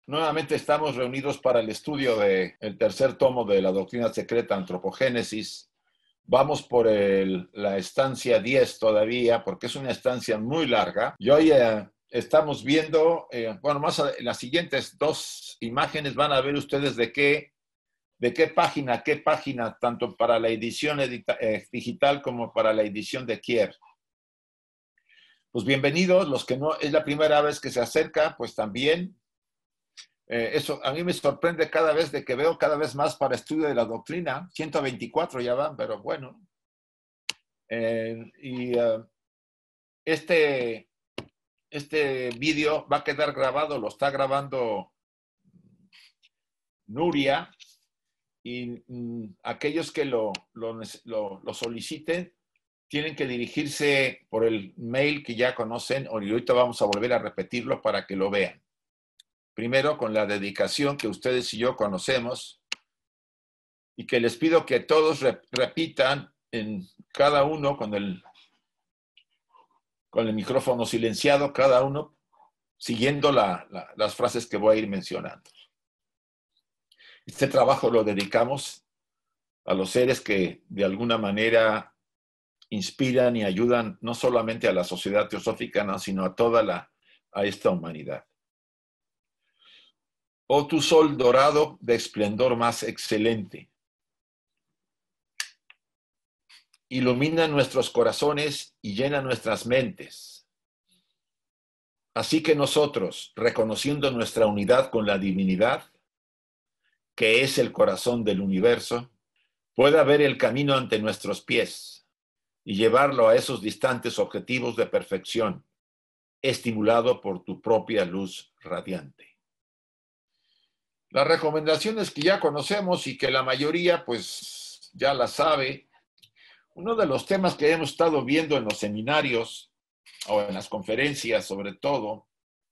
Nuevamente estamos reunidos para el estudio del tercer tomo de la doctrina secreta Antropogénesis. Vamos por la estancia 10 todavía, porque es una estancia muy larga. Y hoy estamos viendo, en las siguientes dos imágenes van a ver ustedes de qué página, tanto para la edición digital como para la edición de Kier. Pues bienvenidos, los que no es la primera vez que se acerca, pues también. Eso a mí me sorprende cada vez de que veo cada vez más para estudio de la doctrina. 124 ya van, pero bueno. Este vídeo va a quedar grabado, lo está grabando Nuria, y aquellos que lo soliciten tienen que dirigirse por el mail que ya conocen, y ahorita vamos a volver a repetirlo para que lo vean. Primero, con la dedicación que ustedes y yo conocemos, y que les pido que todos repitan en cada uno con el micrófono silenciado, cada uno siguiendo las frases que voy a ir mencionando. Este trabajo lo dedicamos a los seres que de alguna manera inspiran y ayudan no solamente a la sociedad teosófica, no, sino a esta humanidad. Oh tu sol dorado de esplendor más excelente, ilumina nuestros corazones y llena nuestras mentes. Así que nosotros, reconociendo nuestra unidad con la divinidad, que es el corazón del universo, pueda ver el camino ante nuestros pies y llevarlo a esos distantes objetivos de perfección, estimulado por tu propia luz radiante. Las recomendaciones que ya conocemos y que la mayoría pues ya las sabe. Uno de los temas que hemos estado viendo en los seminarios o en las conferencias sobre todo,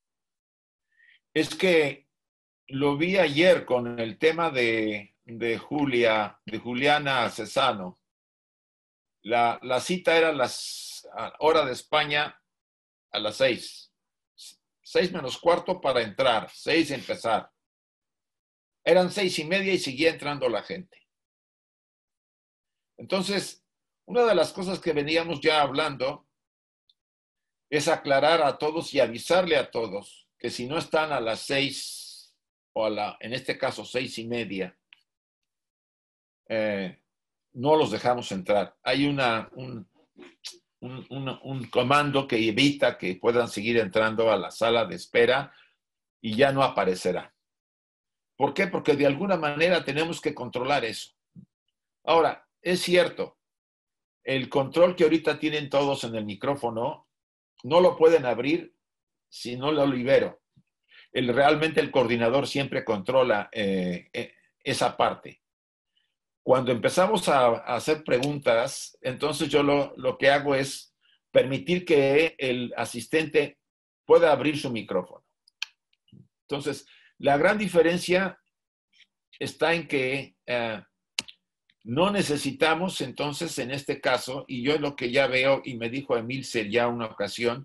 es que lo vi ayer con el tema de Juliana Cesano. La cita era hora de España a las 6. 6 menos cuarto para entrar, 6 empezar. Eran 6:30 y seguía entrando la gente. Entonces, una de las cosas que veníamos ya hablando es aclarar a todos y avisarle a todos que si no están a las 6 o en este caso 6:30, no los dejamos entrar. Hay un comando que evita que puedan seguir entrando a la sala de espera y ya no aparecerá. ¿Por qué? Porque de alguna manera tenemos que controlar eso. Ahora, es cierto, el control que ahorita tienen todos en el micrófono no lo pueden abrir si no lo libero. Realmente el coordinador siempre controla esa parte. Cuando empezamos a hacer preguntas, entonces yo lo que hago es permitir que el asistente pueda abrir su micrófono. Entonces, la gran diferencia está en que no necesitamos entonces en este caso, y yo lo que ya veo, y me dijo Emilce ya una ocasión,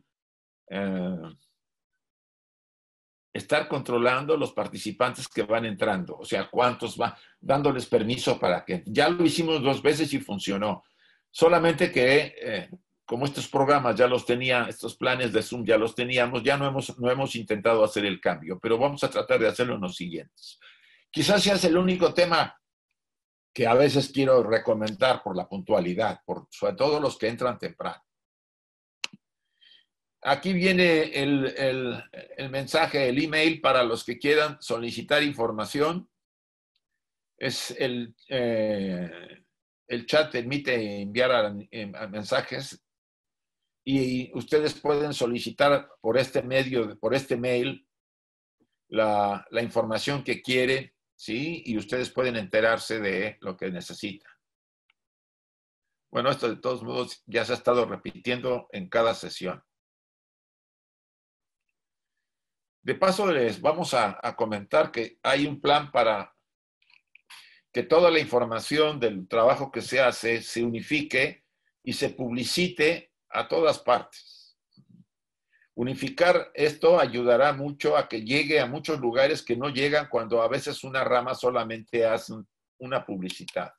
estar controlando los participantes que van entrando, o sea, cuántos van, dándoles permiso para que, ya lo hicimos 2 veces y funcionó, solamente que como estos programas ya los tenía, estos planes de Zoom ya los teníamos, ya no hemos intentado hacer el cambio, pero vamos a tratar de hacerlo en los siguientes. Quizás sea el único tema que a veces quiero recomendar por la puntualidad, sobre todo los que entran temprano. Aquí viene el mensaje, el email para los que quieran solicitar información. Es el chat permite enviar a mensajes y ustedes pueden solicitar por este medio, por este mail, la información que quieren, ¿sí? Y ustedes pueden enterarse de lo que necesitan. Bueno, esto de todos modos ya se ha estado repitiendo en cada sesión. De paso, les vamos a comentar que hay un plan para que toda la información del trabajo que se hace se unifique y se publicite a todas partes. Unificar esto ayudará mucho a que llegue a muchos lugares que no llegan cuando a veces una rama solamente hace una publicidad.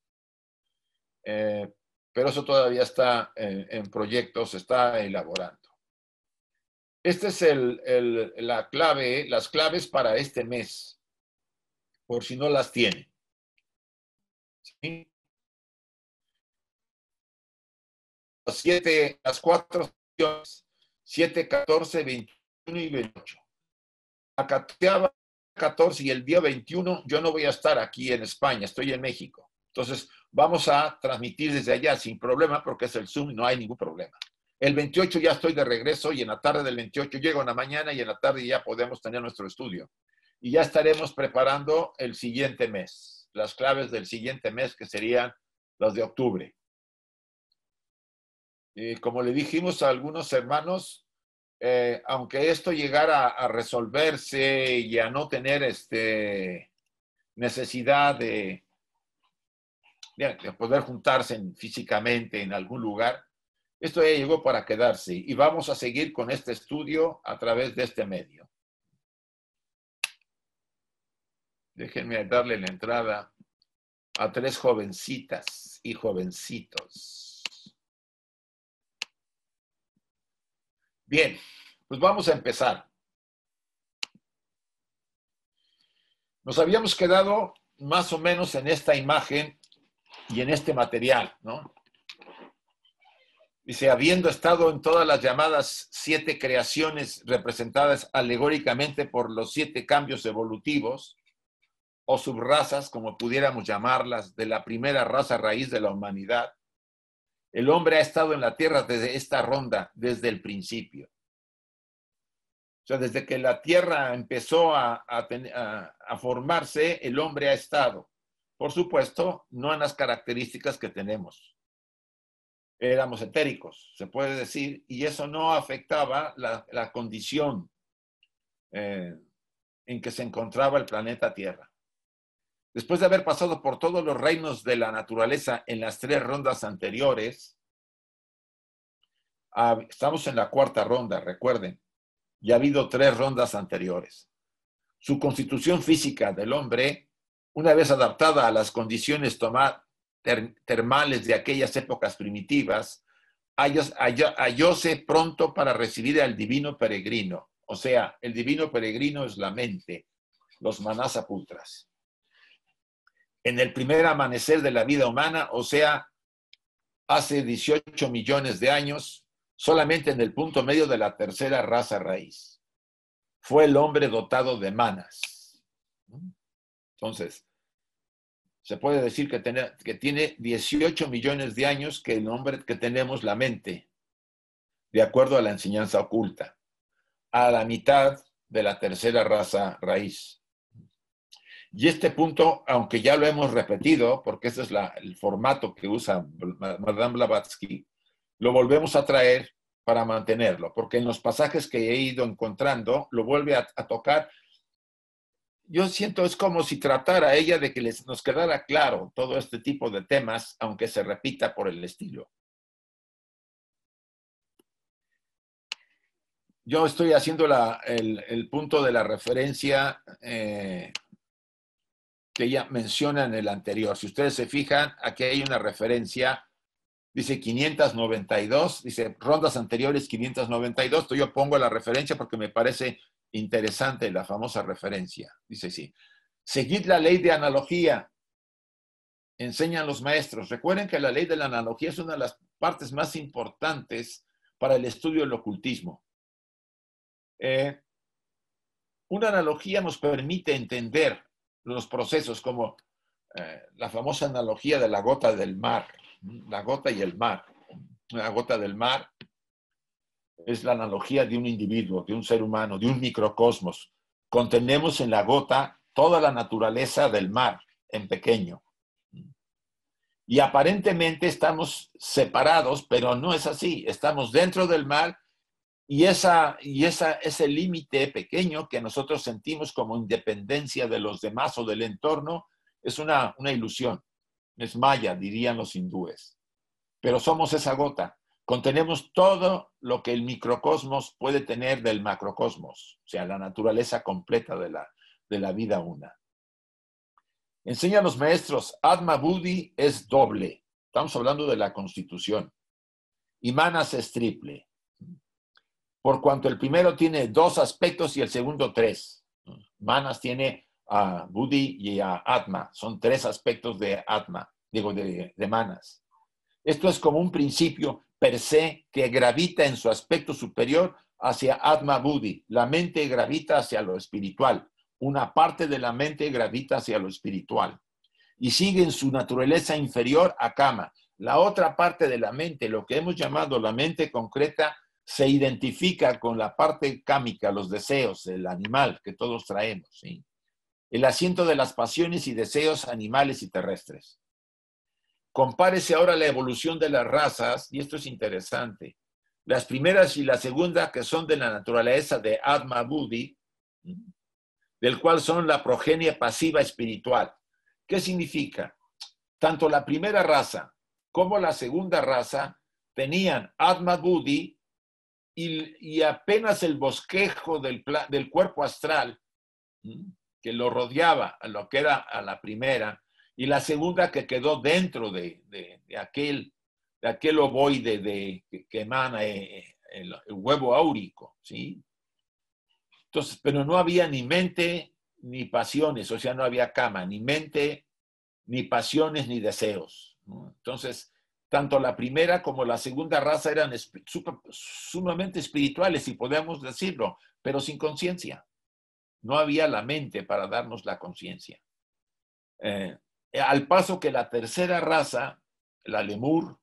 Pero eso todavía está en proyectos, se está elaborando. Esta es la clave, las claves para este mes, por si no las tienen. ¿Sí? Las cuatro opciones, 7, 14, 21 y 28. La 14 y el día 21 yo no voy a estar aquí en España, estoy en México. Entonces vamos a transmitir desde allá sin problema porque es el Zoom y no hay ningún problema. El 28 ya estoy de regreso y en la tarde del 28 llego en la mañana y en la tarde ya podemos tener nuestro estudio. Y ya estaremos preparando el siguiente mes, las claves del siguiente mes que serían las de octubre. Como le dijimos a algunos hermanos, aunque esto llegara a resolverse y a no tener necesidad de poder juntarse físicamente en algún lugar, esto ya llegó para quedarse y vamos a seguir con este estudio a través de este medio. Déjenme darle la entrada a 3 jovencitas y jovencitos. Bien, pues vamos a empezar. Nos habíamos quedado más o menos en esta imagen y en este material, ¿no? Dice, habiendo estado en todas las llamadas 7 creaciones representadas alegóricamente por los 7 cambios evolutivos, o subrazas, como pudiéramos llamarlas, de la primera raza raíz de la humanidad, el hombre ha estado en la Tierra desde esta ronda, desde el principio. O sea, desde que la Tierra empezó a formarse, el hombre ha estado. Por supuesto, no en las características que tenemos. Éramos etéricos, se puede decir, y eso no afectaba la condición en que se encontraba el planeta Tierra. Después de haber pasado por todos los reinos de la naturaleza en las 3 rondas anteriores, estamos en la 4ª ronda, recuerden, y ha habido 3 rondas anteriores. Su constitución física del hombre, una vez adaptada a las condiciones termales de aquellas épocas primitivas, hallóse pronto para recibir al divino peregrino. O sea, el divino peregrino es la mente, los manasaputras. En el primer amanecer de la vida humana, o sea, hace 18 millones de años, solamente en el punto medio de la 3ª raza raíz. Fue el hombre dotado de manas. Entonces, se puede decir que tiene 18 millones de años que el hombre que tenemos la mente, de acuerdo a la enseñanza oculta, a la mitad de la 3ª raza raíz. Y este punto, aunque ya lo hemos repetido, porque ese es el formato que usa Madame Blavatsky, lo volvemos a traer para mantenerlo, porque en los pasajes que he ido encontrando, lo vuelve a tocar. Yo siento, es como si tratara ella de que nos quedara claro todo este tipo de temas, aunque se repita por el estilo. Yo estoy haciendo el punto de la referencia que ella menciona en el anterior. Si ustedes se fijan, aquí hay una referencia, dice 592, dice rondas anteriores 592. Entonces yo pongo la referencia porque me parece interesante la famosa referencia. Dice así, seguid la ley de analogía, enseñan los maestros. Recuerden que la ley de la analogía es una de las partes más importantes para el estudio del ocultismo. Una analogía nos permite entender los procesos como la famosa analogía de la gota del mar, la gota y el mar. La gota del mar es la analogía de un individuo, de un ser humano, de un microcosmos. Contenemos en la gota toda la naturaleza del mar en pequeño. Y aparentemente estamos separados, pero no es así. Estamos dentro del mar y ese límite pequeño que nosotros sentimos como independencia de los demás o del entorno es una ilusión. Es maya, dirían los hindúes. Pero somos esa gota. contenemos todo lo que el microcosmos puede tener del macrocosmos, o sea, la naturaleza completa de la vida una. Enseñan los maestros, Atma Buddhi es doble. Estamos hablando de la constitución. Y Manas es triple. Por cuanto el primero tiene 2 aspectos y el segundo 3. Manas tiene a Buddhi y a Atma. Son 3 aspectos de Atma, digo, de Manas. Esto es como un principio per se que gravita en su aspecto superior hacia Atma Buddhi. La mente gravita hacia lo espiritual. Una parte de la mente gravita hacia lo espiritual. Y sigue en su naturaleza inferior a Kama. La otra parte de la mente, lo que hemos llamado la mente concreta, se identifica con la parte cámica, los deseos, el animal que todos traemos, ¿sí? El asiento de las pasiones y deseos animales y terrestres. Compárese ahora la evolución de las razas, y esto es interesante. Las primeras y la segunda, que son de la naturaleza de Atma Buddhi, del cual son la progenie pasiva espiritual. ¿Qué significa? Tanto la primera raza como la segunda raza tenían Atma Buddhi y apenas el bosquejo del cuerpo astral que lo rodeaba a lo que era a la primera, y la segunda que quedó dentro de aquel ovoide que emana el huevo áurico, ¿sí? Entonces, pero no había ni mente ni pasiones, o sea, no había Kama, ni mente, ni pasiones, ni deseos, ¿no? Entonces, tanto la primera como la segunda raza eran sumamente espirituales, si podemos decirlo, pero sin conciencia. No había la mente para darnos la conciencia. Al paso que la tercera raza, la lemur,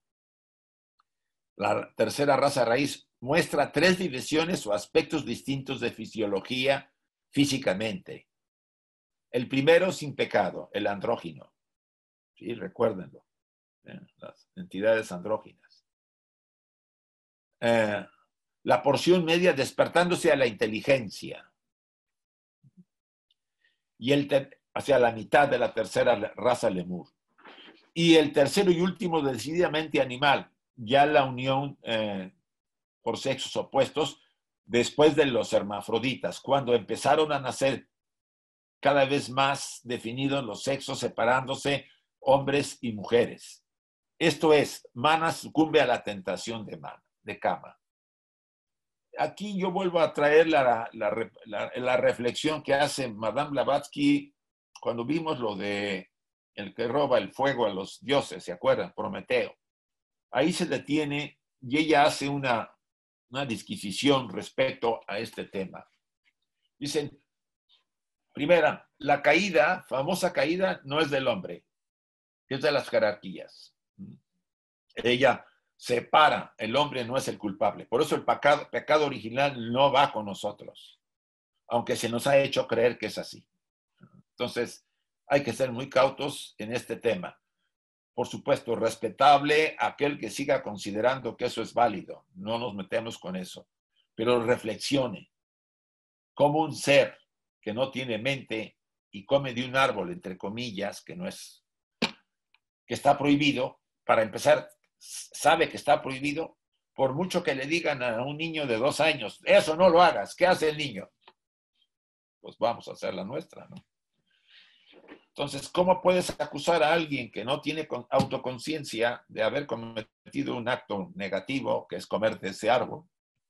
la tercera raza raíz, muestra 3 divisiones o aspectos distintos de fisiología físicamente. El primero sin pecado, el andrógino. Sí, recuérdenlo. Las entidades andróginas. La porción media despertándose a la inteligencia. Y hacia la mitad de la tercera raza lemur. Y el tercero y último decididamente animal, ya la unión por sexos opuestos después de los hermafroditas, cuando empezaron a nacer cada vez más definidos los sexos, separándose hombres y mujeres. Esto es, Mana sucumbe a la tentación de Kama. Aquí yo vuelvo a traer la reflexión que hace Madame Blavatsky cuando vimos lo de el que roba el fuego a los dioses, ¿se acuerdan? Prometeo. Ahí se detiene y ella hace una disquisición respecto a este tema. Dicen, primera, la caída, famosa caída, no es del hombre, es de las jerarquías. Ella separa, el hombre no es el culpable. Por eso el pecado original no va con nosotros, aunque se nos ha hecho creer que es así. Entonces, hay que ser muy cautos en este tema. Por supuesto, respetable aquel que siga considerando que eso es válido. No nos metemos con eso. Pero reflexione. Como un ser que no tiene mente y come de un árbol, entre comillas, que está prohibido, para empezar, sabe que está prohibido, por mucho que le digan a un niño de 2 años, eso no lo hagas, ¿qué hace el niño? Pues vamos a hacer la nuestra, ¿no? Entonces, ¿cómo puedes acusar a alguien que no tiene autoconciencia de haber cometido un acto negativo, que es comer de ese árbol?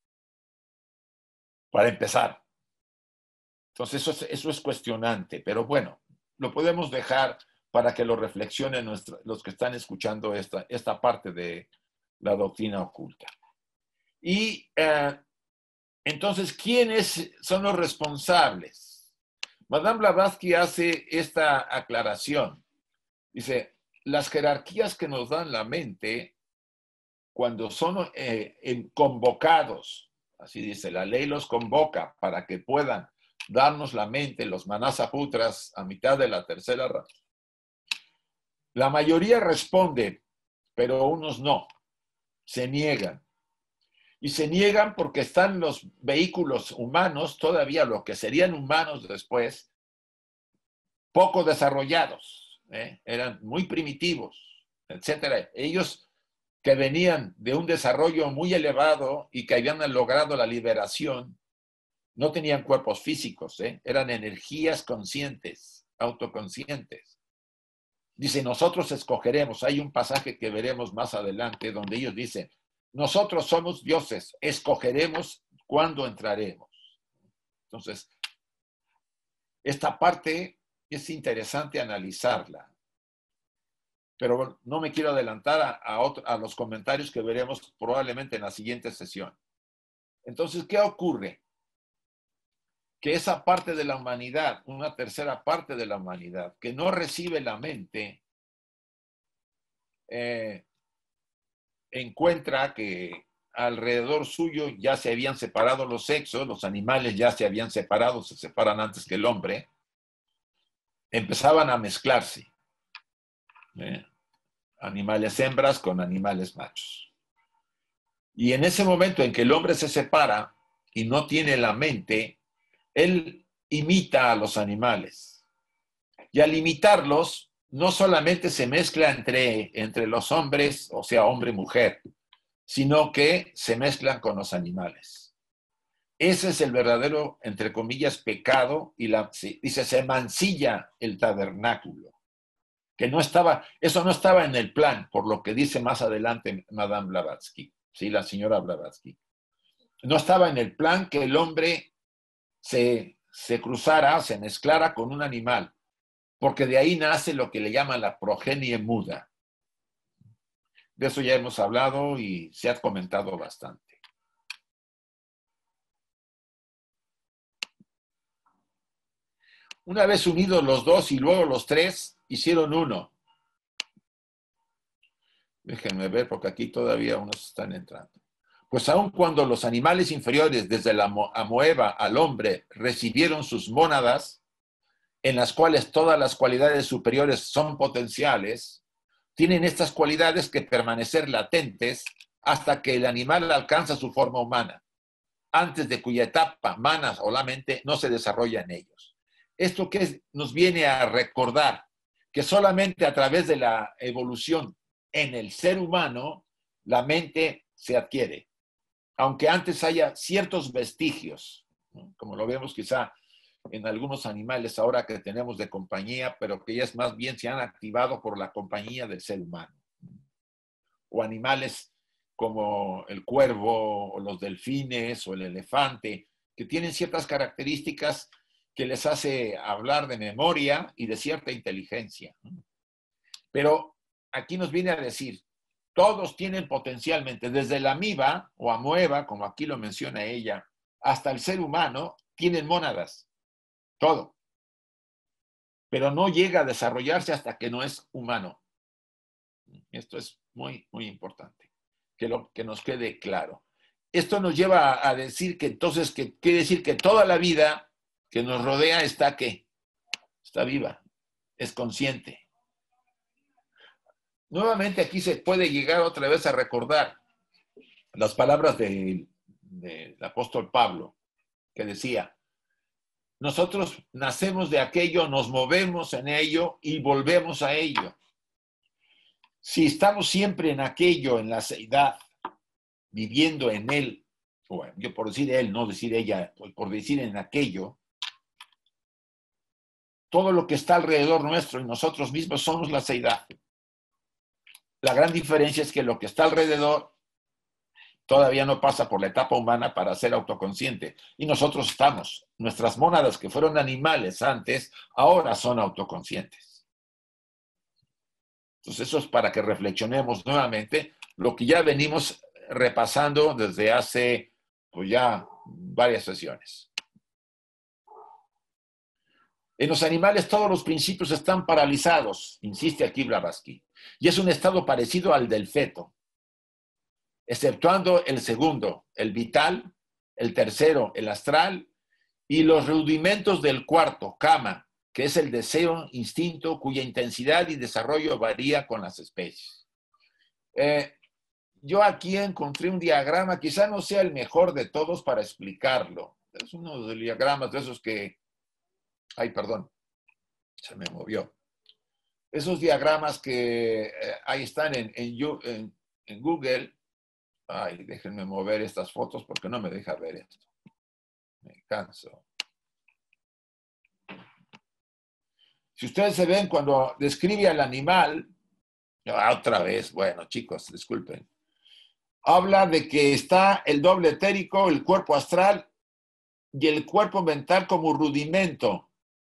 Para empezar. Entonces, eso es cuestionante, pero bueno, lo podemos dejar para que lo reflexionen los que están escuchando esta parte de la doctrina oculta. Y entonces, ¿quiénes son los responsables? Madame Blavatsky hace esta aclaración. Dice, las jerarquías que nos dan la mente, cuando son convocados, así dice, la ley los convoca para que puedan darnos la mente, los manasaputras, a mitad de la tercera raza. La mayoría responde, pero unos no, se niegan. Y se niegan porque están los vehículos humanos, todavía lo que serían humanos después, poco desarrollados, eran muy primitivos, etc. Ellos que venían de un desarrollo muy elevado y que habían logrado la liberación, no tenían cuerpos físicos, eran energías conscientes, autoconscientes. Dice, nosotros escogeremos. Hay un pasaje que veremos más adelante donde ellos dicen, nosotros somos dioses, escogeremos cuándo entraremos. Entonces, esta parte es interesante analizarla, pero no me quiero adelantar a los comentarios que veremos probablemente en la siguiente sesión. Entonces, ¿qué ocurre? Que esa parte de la humanidad, una tercera parte de la humanidad, que no recibe la mente, encuentra que alrededor suyo ya se habían separado los sexos, los animales ya se habían separado, se separan antes que el hombre, empezaban a mezclarse. Animales hembras con animales machos. Y en ese momento en que el hombre se separa y no tiene la mente, él imita a los animales. Y al imitarlos, no solamente se mezcla entre los hombres, o sea, hombre-mujer, sino que se mezclan con los animales. Ese es el verdadero, entre comillas, pecado, y dice, se mancilla el tabernáculo. Que no estaba, eso no estaba en el plan, por lo que dice más adelante Madame Blavatsky, ¿sí? La señora Blavatsky. No estaba en el plan que el hombre se cruzara, se mezclara con un animal, porque de ahí nace lo que le llaman la progenie muda. De eso ya hemos hablado y se ha comentado bastante. Una vez unidos los dos y luego los tres, hicieron uno. Déjenme ver, porque aquí todavía unos están entrando. Pues aun cuando los animales inferiores, desde la amoeba al hombre, recibieron sus mónadas, en las cuales todas las cualidades superiores son potenciales, tienen estas cualidades que permanecer latentes hasta que el animal alcanza su forma humana, antes de cuya etapa, manas o la mente, no se desarrolla en ellos. Esto que nos viene a recordar que solamente a través de la evolución en el ser humano, la mente se adquiere. Aunque antes haya ciertos vestigios, ¿no? Como lo vemos quizá en algunos animales ahora que tenemos de compañía, pero que ya es más bien se han activado por la compañía del ser humano. O animales como el cuervo, o los delfines, o el elefante, que tienen ciertas características que les hace hablar de memoria y de cierta inteligencia. Pero aquí nos viene a decir, todos tienen potencialmente, desde la amiba o amoeba, como aquí lo menciona ella, hasta el ser humano, tienen mónadas. Todo. Pero no llega a desarrollarse hasta que no es humano. Esto es muy, muy importante. Que nos quede claro. Esto nos lleva a decir que entonces, que quiere decir que toda la vida que nos rodea está ¿qué? Está viva, es consciente. Nuevamente aquí se puede llegar otra vez a recordar las palabras del apóstol Pablo, que decía, nosotros nacemos de aquello, nos movemos en ello y volvemos a ello. Si estamos siempre en aquello, en la seidad, viviendo en él, o yo por decir él, no decir ella, por decir en aquello, todo lo que está alrededor nuestro y nosotros mismos somos la seidad. La gran diferencia es que lo que está alrededor todavía no pasa por la etapa humana para ser autoconsciente. Y nosotros estamos. Nuestras mónadas, que fueron animales antes, ahora son autoconscientes. Entonces, eso es para que reflexionemos nuevamente lo que ya venimos repasando desde hace, pues ya, varias sesiones. En los animales todos los principios están paralizados, insiste aquí Blavatsky, y es un estado parecido al del feto, exceptuando el segundo, el vital, el tercero, el astral, y los rudimentos del cuarto, kama, que es el deseo, instinto, cuya intensidad y desarrollo varía con las especies. Yo aquí encontré un diagrama, quizá no sea el mejor de todos para explicarlo. Es uno de los diagramas de esos que... Ay, perdón, se me movió. Esos diagramas que ahí están en en Google. Ay, déjenme mover estas fotos porque no me deja ver esto. Me canso. Si ustedes se ven cuando describe al animal, otra vez, bueno, chicos, disculpen. Habla de que está el doble etérico, el cuerpo astral y el cuerpo mental como rudimento.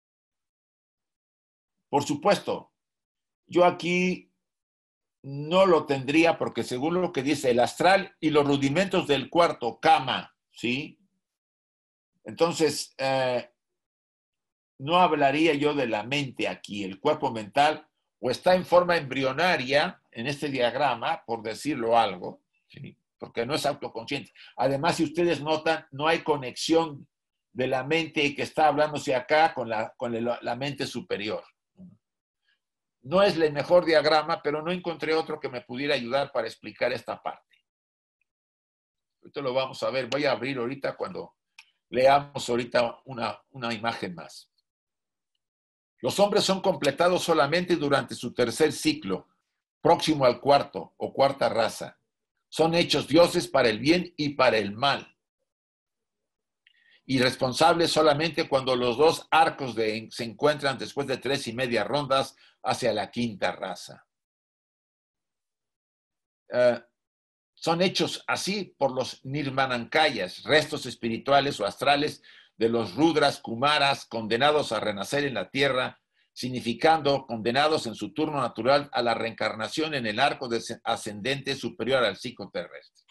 Por supuesto, yo aquí no lo tendría porque según lo que dice el astral y los rudimentos del cuarto, cama, ¿sí? Entonces, no hablaría yo de la mente aquí, el cuerpo mental, o está en forma embrionaria en este diagrama, por decirlo algo, ¿sí? Porque no es autoconsciente. Además, si ustedes notan, no hay conexión de la mente que está hablándose acá con la mente superior. No es el mejor diagrama, pero no encontré otro que me pudiera ayudar para explicar esta parte. Ahorita lo vamos a ver. Voy a abrir ahorita cuando leamos ahorita una imagen más. Los hombres son completados solamente durante su tercer ciclo, próximo al cuarto o cuarta raza. Son hechos dioses para el bien y para el mal. Y responsables solamente cuando los dos arcos se encuentran después de 3.5 rondas hacia la quinta raza. Son hechos así por los nirmanankayas, restos espirituales o astrales de los rudras kumaras condenados a renacer en la tierra, significando condenados en su turno natural a la reencarnación en el arco ascendente superior al ciclo terrestre.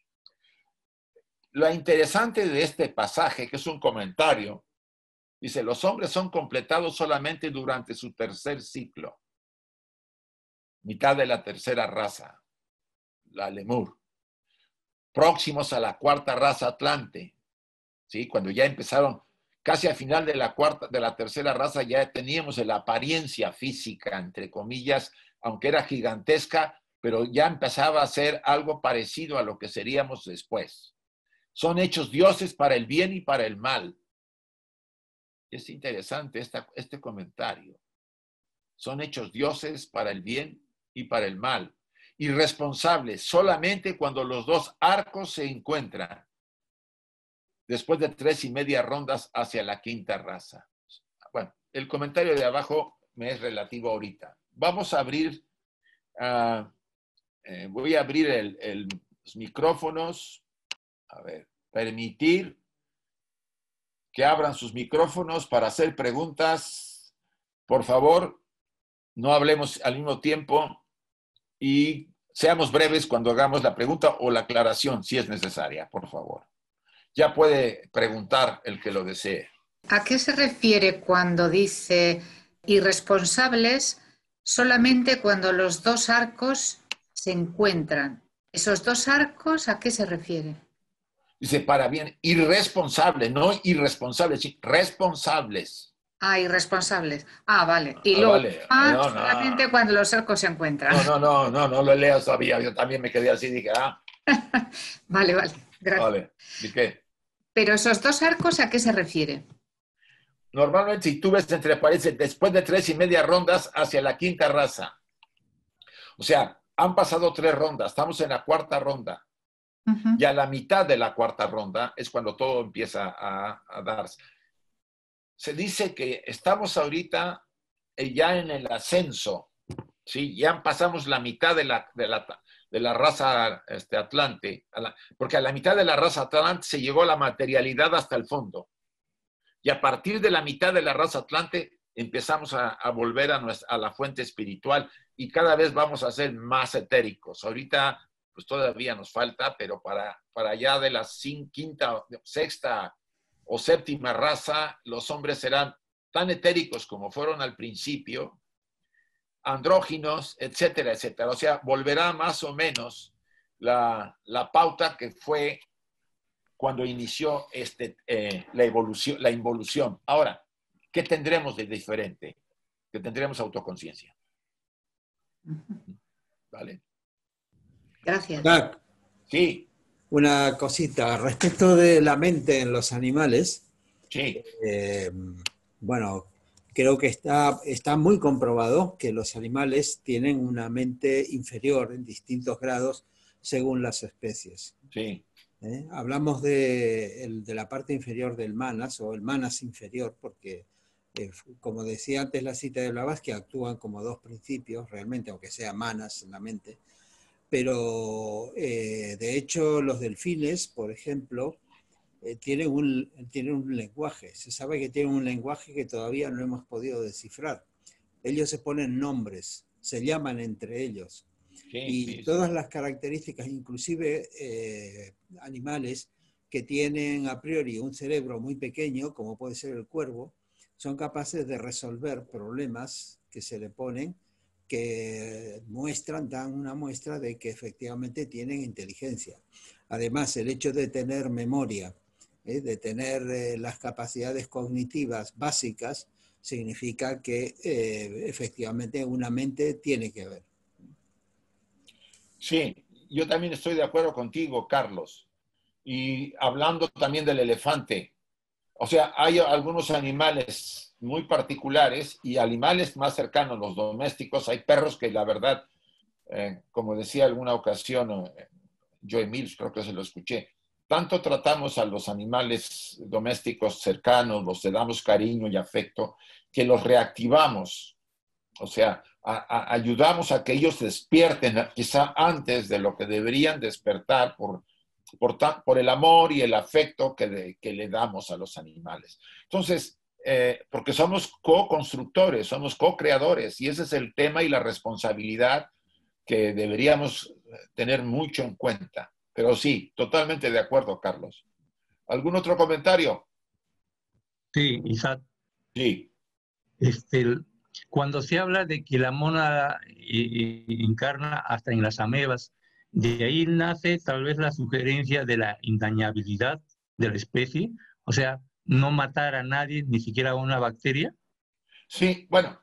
Lo interesante de este pasaje, que es un comentario, dice, los hombres son completados solamente durante su tercer ciclo, mitad de la tercera raza, la lemur, próximos a la cuarta raza atlante, ¿sí? Cuando ya empezaron, casi al final de la tercera raza, ya teníamos la apariencia física, entre comillas, aunque era gigantesca, pero ya empezaba a ser algo parecido a lo que seríamos después. Son hechos dioses para el bien y para el mal. Es interesante este comentario. Son hechos dioses para el bien y para el mal. Irresponsables solamente cuando los dos arcos se encuentran después de 3.5 rondas hacia la quinta raza. Bueno, el comentario de abajo me es relativo ahorita. Vamos a abrir, voy a abrir los micrófonos. A ver, permitir que abran sus micrófonos para hacer preguntas. Por favor, no hablemos al mismo tiempo y seamos breves cuando hagamos la pregunta o la aclaración, si es necesaria, por favor. Ya puede preguntar el que lo desee. ¿A qué se refiere cuando dice irresponsables solamente cuando los dos arcos se encuentran? ¿Esos dos arcos a qué se refiere? Dice, para bien, irresponsable, no irresponsables, sí, responsables. Ah, irresponsables. Ah, vale. Y luego, vale. solamente cuando los arcos se encuentran. No lo leas todavía. Yo también me quedé así y dije, Vale, gracias. Vale, ¿y qué? Pero esos dos arcos, ¿a qué se refiere? Normalmente, si tú ves entre paréntesis, después de 3.5 rondas hacia la quinta raza. O sea, han pasado 3 rondas, estamos en la cuarta ronda. Y a la mitad de la cuarta ronda es cuando todo empieza a darse. Se dice que estamos ahorita ya en el ascenso, ¿sí? Ya pasamos la mitad de la raza atlante, porque a la mitad de la raza atlante se llegó la materialidad hasta el fondo. Y a partir de la mitad de la raza atlante empezamos a volver a la fuente espiritual y cada vez vamos a ser más etéricos. Ahorita pues todavía nos falta, pero para allá de la quinta, sexta o séptima raza, los hombres serán tan etéricos como fueron al principio, andróginos, etcétera, etcétera. O sea, volverá más o menos la pauta que fue cuando inició la involución. Ahora, ¿qué tendremos de diferente? Que tendremos autoconciencia. ¿Vale? Gracias. Jack, sí. Una cosita respecto de la mente en los animales. Sí. Bueno, creo que está muy comprobado que los animales tienen una mente inferior en distintos grados según las especies. Sí, Hablamos de la parte inferior del manas o el manas inferior porque, como decía antes la cita de Blavatsky, actúan como dos principios realmente, aunque sea manas en la mente. Pero de hecho los delfines, por ejemplo, tienen un lenguaje. Se sabe que tienen un lenguaje que todavía no hemos podido descifrar. Ellos se ponen nombres, se llaman entre ellos. sí, Y sí, sí. todas las características, inclusive animales que tienen a priori un cerebro muy pequeño, como puede ser el cuervo, son capaces de resolver problemas que se le ponen que dan una muestra de que efectivamente tienen inteligencia. Además, el hecho de tener memoria, de tener las capacidades cognitivas básicas, significa que efectivamente una mente tiene que ver. Sí, yo también estoy de acuerdo contigo, Carlos. Y hablando también del elefante, o sea, hay algunos animales muy particulares y animales más cercanos, los domésticos. Hay perros que la verdad, como decía alguna ocasión, Joe Mills, creo que se lo escuché, tanto tratamos a los animales domésticos cercanos, los damos cariño y afecto, que los reactivamos. O sea, ayudamos a que ellos despierten quizá antes de lo que deberían despertar por el amor y el afecto que le damos a los animales. Entonces, porque somos co-constructores, somos co-creadores, y ese es el tema y la responsabilidad que deberíamos tener mucho en cuenta. Pero sí, totalmente de acuerdo, Carlos. ¿Algún otro comentario? Sí, Isaac, Sí, este, cuando se habla de que la mónada encarna hasta en las amebas, de ahí nace tal vez la sugerencia de la indañabilidad de la especie, o sea, no matar a nadie, ni siquiera a una bacteria. sí, bueno,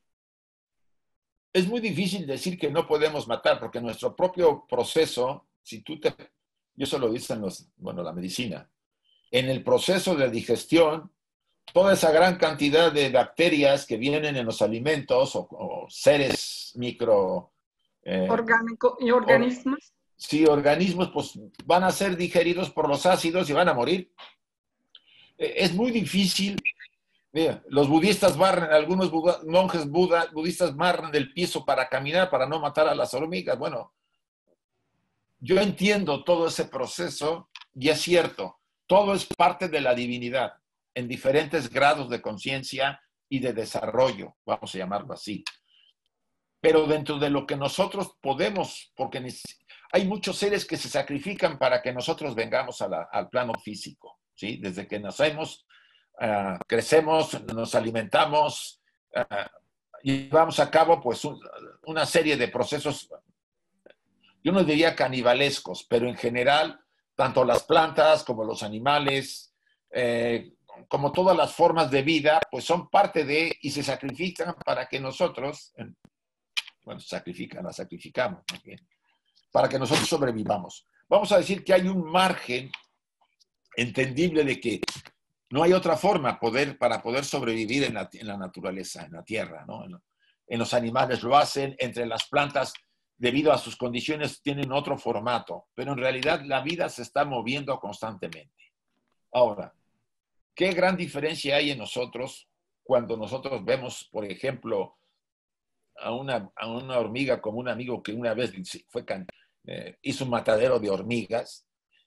es muy difícil decir que no podemos matar, porque nuestro propio proceso, si tú te, y eso lo dicen bueno, la medicina, en el proceso de digestión, toda esa gran cantidad de bacterias que vienen en los alimentos o seres micro, Orgánico y or, organismos. sí, organismos, pues van a ser digeridos por los ácidos y van a morir. Es muy difícil. Mira, los budistas barren, algunos monjes budistas barren el piso para caminar, para no matar a las hormigas. Bueno, yo entiendo todo ese proceso y es cierto, todo es parte de la divinidad en diferentes grados de conciencia y de desarrollo, vamos a llamarlo así. Pero dentro de lo que nosotros podemos, porque hay muchos seres que se sacrifican para que nosotros vengamos al plano físico, ¿sí? Desde que nacemos, crecemos, nos alimentamos, llevamos a cabo pues una serie de procesos, yo no diría canibalescos, pero en general, tanto las plantas como los animales, como todas las formas de vida, pues son parte de y se sacrifican para que nosotros, bueno, la sacrificamos, ¿okay? Para que nosotros sobrevivamos. Vamos a decir que hay un margen entendible de que no hay otra forma para poder sobrevivir en la naturaleza, en la tierra, ¿no? En los animales lo hacen, entre las plantas, debido a sus condiciones, tienen otro formato, pero en realidad la vida se está moviendo constantemente. Ahora, ¿qué gran diferencia hay en nosotros cuando nosotros vemos, por ejemplo, a una hormiga como un amigo que una vez hizo un matadero de hormigas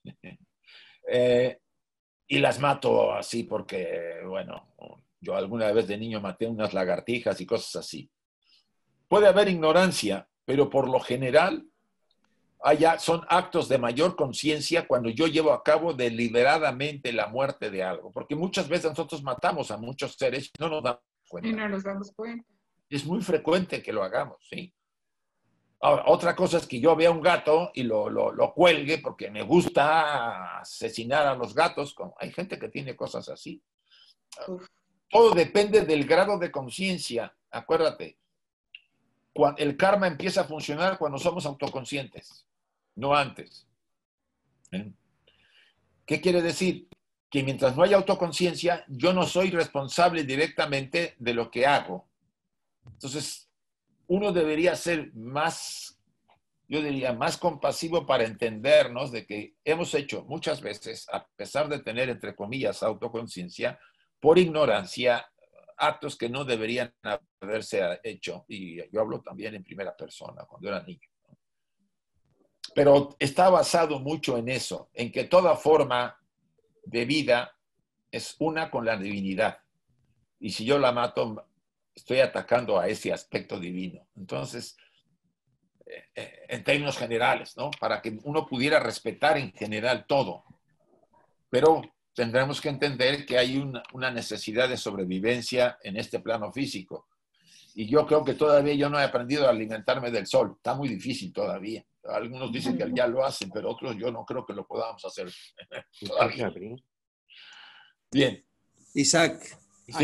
y las mato así porque, bueno, yo alguna vez de niño maté unas lagartijas y cosas así. Puede haber ignorancia, pero por lo general son actos de mayor conciencia cuando yo llevo a cabo deliberadamente la muerte de algo, porque muchas veces nosotros matamos a muchos seres y no nos damos cuenta. Y no nos damos cuenta. Es muy frecuente que lo hagamos, ¿sí? Ahora, otra cosa es que yo vea un gato y lo cuelgue porque me gusta asesinar a los gatos. Hay gente que tiene cosas así. Uf. Todo depende del grado de conciencia. Acuérdate, el karma empieza a funcionar cuando somos autoconscientes, no antes. ¿Qué quiere decir? Que mientras no haya autoconciencia, yo no soy responsable directamente de lo que hago. Entonces, uno debería ser más yo diría, más compasivo para entendernos de que hemos hecho muchas veces, a pesar de tener, entre comillas, autoconciencia, por ignorancia, actos que no deberían haberse hecho. Y yo hablo también en primera persona, cuando era niño. Pero está basado mucho en eso, en que toda forma de vida es una con la divinidad. Y si yo la mato, estoy atacando a ese aspecto divino. Entonces, en términos generales, ¿no? Para que uno pudiera respetar en general todo. Pero tendremos que entender que hay una necesidad de sobrevivencia en este plano físico. Y yo creo que todavía yo no he aprendido a alimentarme del sol. Está muy difícil todavía. Algunos dicen que ya lo hacen, pero otros yo no creo que lo podamos hacer todavía. Bien. Isaac,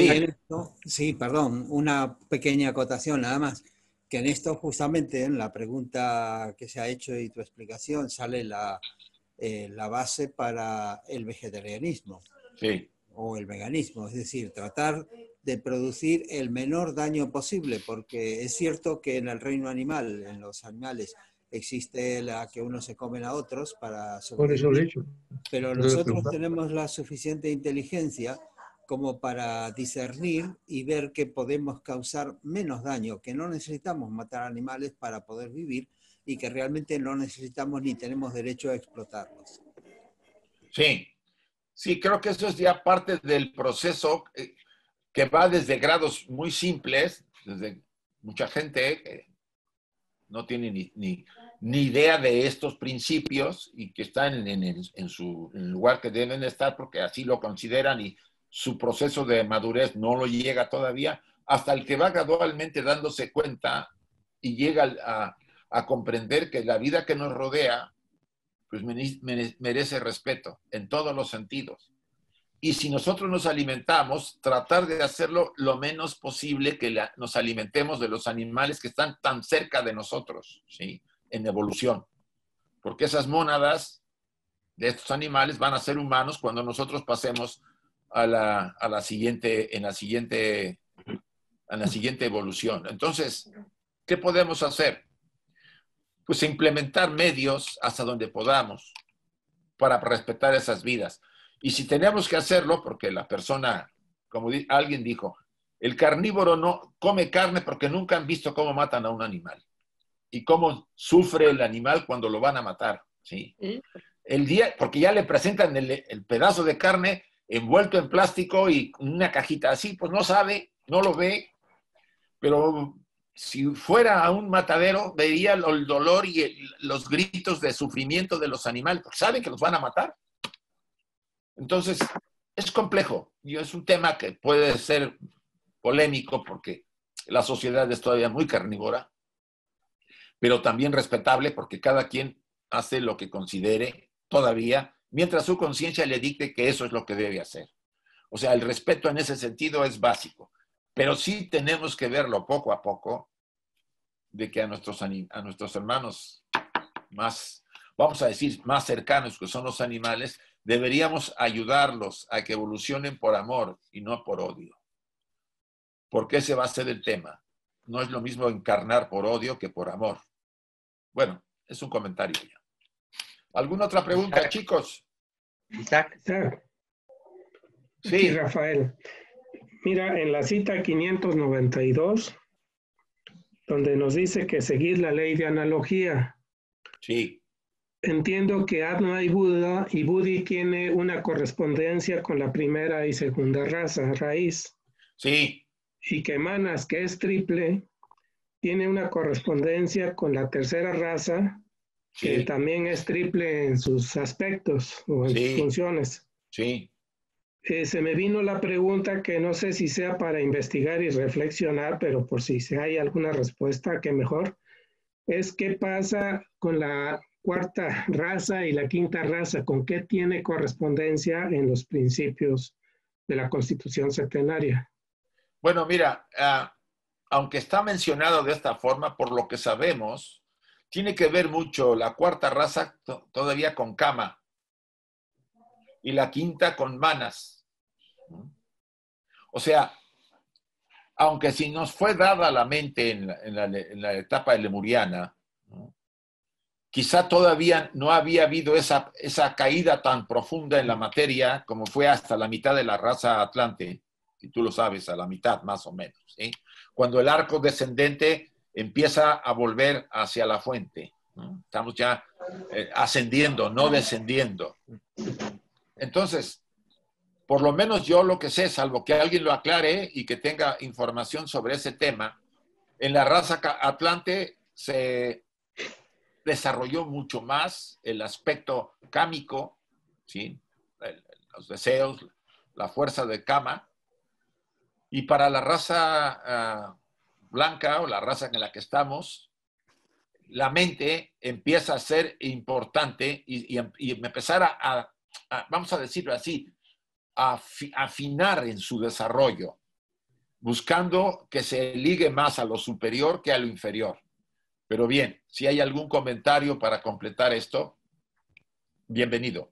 Sí. Perdón, una pequeña acotación nada más. Que en esto justamente, en la pregunta que se ha hecho y tu explicación, sale la base para el vegetarianismo. Sí. O el veganismo, es decir, tratar de producir el menor daño posible, porque es cierto que en el reino animal, en los animales, existe la que unos se comen a otros para sobrevivir. Por eso lo he hecho. Pero nosotros tenemos la suficiente inteligencia como para discernir y ver que podemos causar menos daño, que no necesitamos matar animales para poder vivir y que realmente no necesitamos ni tenemos derecho a explotarlos. Sí, sí, creo que eso es ya parte del proceso que va desde grados muy simples, desde mucha gente que no tiene ni idea de estos principios y que están en el lugar que deben estar porque así lo consideran y su proceso de madurez no lo llega todavía, hasta el que va gradualmente dándose cuenta y llega a comprender que la vida que nos rodea pues merece respeto en todos los sentidos. Y si nosotros nos alimentamos, tratar de hacerlo lo menos posible que nos alimentemos de los animales que están tan cerca de nosotros, ¿sí? En evolución. Porque esas mónadas de estos animales van a ser humanos cuando nosotros pasemos a la siguiente evolución. Entonces, ¿qué podemos hacer? Pues implementar medios hasta donde podamos para respetar esas vidas. Y si tenemos que hacerlo, porque la persona, como alguien dijo, el carnívoro no come carne porque nunca han visto cómo matan a un animal y cómo sufre el animal cuando lo van a matar, ¿sí? Porque ya le presentan el pedazo de carne envuelto en plástico y una cajita así, pues no sabe, no lo ve, pero si fuera a un matadero, vería el dolor y los gritos de sufrimiento de los animales, porque saben que los van a matar. Entonces, es complejo y es un tema que puede ser polémico porque la sociedad es todavía muy carnívora, pero también respetable porque cada quien hace lo que considere todavía, mientras su conciencia le dicte que eso es lo que debe hacer. O sea, el respeto en ese sentido es básico, pero sí tenemos que verlo poco a poco, de que a nuestros hermanos más, vamos a decir, más cercanos, que son los animales, deberíamos ayudarlos a que evolucionen por amor y no por odio. Porque ese va a ser el tema. No es lo mismo encarnar por odio que por amor. Bueno, es un comentario ya. ¿Alguna otra pregunta, Isaac. chicos? Isaac. Sí, Rafael. Mira, en la cita 592, donde nos dice que seguir la ley de analogía. Sí. Entiendo que Atma y Budi tiene una correspondencia con la primera y segunda raza, raíz. Sí. Y que Manas, que es triple, tiene una correspondencia con la tercera raza, que también es triple en sus aspectos o en sus funciones. Sí. Se me vino la pregunta que no sé si sea para investigar y reflexionar, pero por si hay alguna respuesta, que mejor, es qué pasa con la cuarta raza y la quinta raza, con qué tiene correspondencia en los principios de la Constitución Septenaria. Bueno, mira, aunque está mencionado de esta forma, por lo que sabemos, tiene que ver mucho la cuarta raza todavía con Kama y la quinta con Manas. O sea, aunque si nos fue dada la mente en la etapa lemuriana, ¿no? quizá todavía no había habido esa caída tan profunda en la materia como fue hasta la mitad de la raza Atlante, si tú lo sabes, a la mitad más o menos, ¿sí? Cuando el arco descendente empieza a volver hacia la fuente, ¿no? Estamos ya ascendiendo, no descendiendo. Entonces, por lo menos yo lo que sé, salvo que alguien lo aclare y que tenga información sobre ese tema, en la raza Atlante se desarrolló mucho más el aspecto cámico, ¿sí? Los deseos, la fuerza de Kama, y para la raza blanca o la raza en la que estamos, la mente empieza a ser importante y empezar vamos a decirlo así, a afinar en su desarrollo, buscando que se ligue más a lo superior que a lo inferior. Pero bien, si hay algún comentario para completar esto, bienvenido.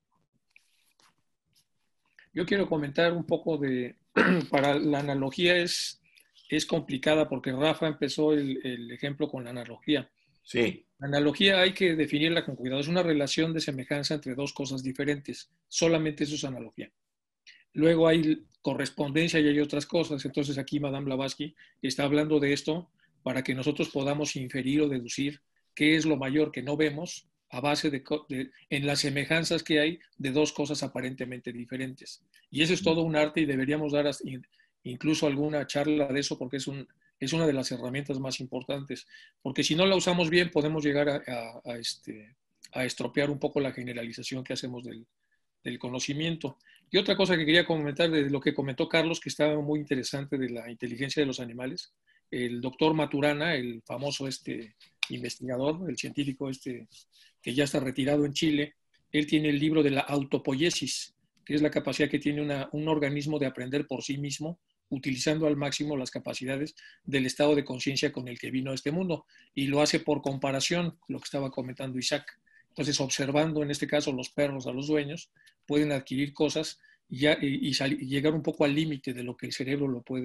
Yo quiero comentar un poco para la analogía es complicada porque Rafa empezó el ejemplo con la analogía. Sí. La analogía hay que definirla con cuidado. Es una relación de semejanza entre dos cosas diferentes. Solamente eso es analogía. Luego hay correspondencia y hay otras cosas. Entonces aquí Madame Blavatsky está hablando de esto para que nosotros podamos inferir o deducir qué es lo mayor que no vemos a base en las semejanzas que hay de dos cosas aparentemente diferentes. Y eso es todo un arte y deberíamos dar incluso alguna charla de eso porque es una de las herramientas más importantes. Porque si no la usamos bien podemos llegar a estropear un poco la generalización que hacemos del conocimiento. Y otra cosa que quería comentar de lo que comentó Carlos, que estaba muy interesante de la inteligencia de los animales. El doctor Maturana, el famoso investigador, el científico que ya está retirado en Chile, él tiene el libro de la autopoiesis, que es la capacidad que tiene un organismo de aprender por sí mismo, utilizando al máximo las capacidades del estado de conciencia con el que vino a este mundo. Y lo hace por comparación, lo que estaba comentando Isaac. Entonces, observando en este caso los perros a los dueños, pueden adquirir cosas y llegar un poco al límite de lo que el cerebro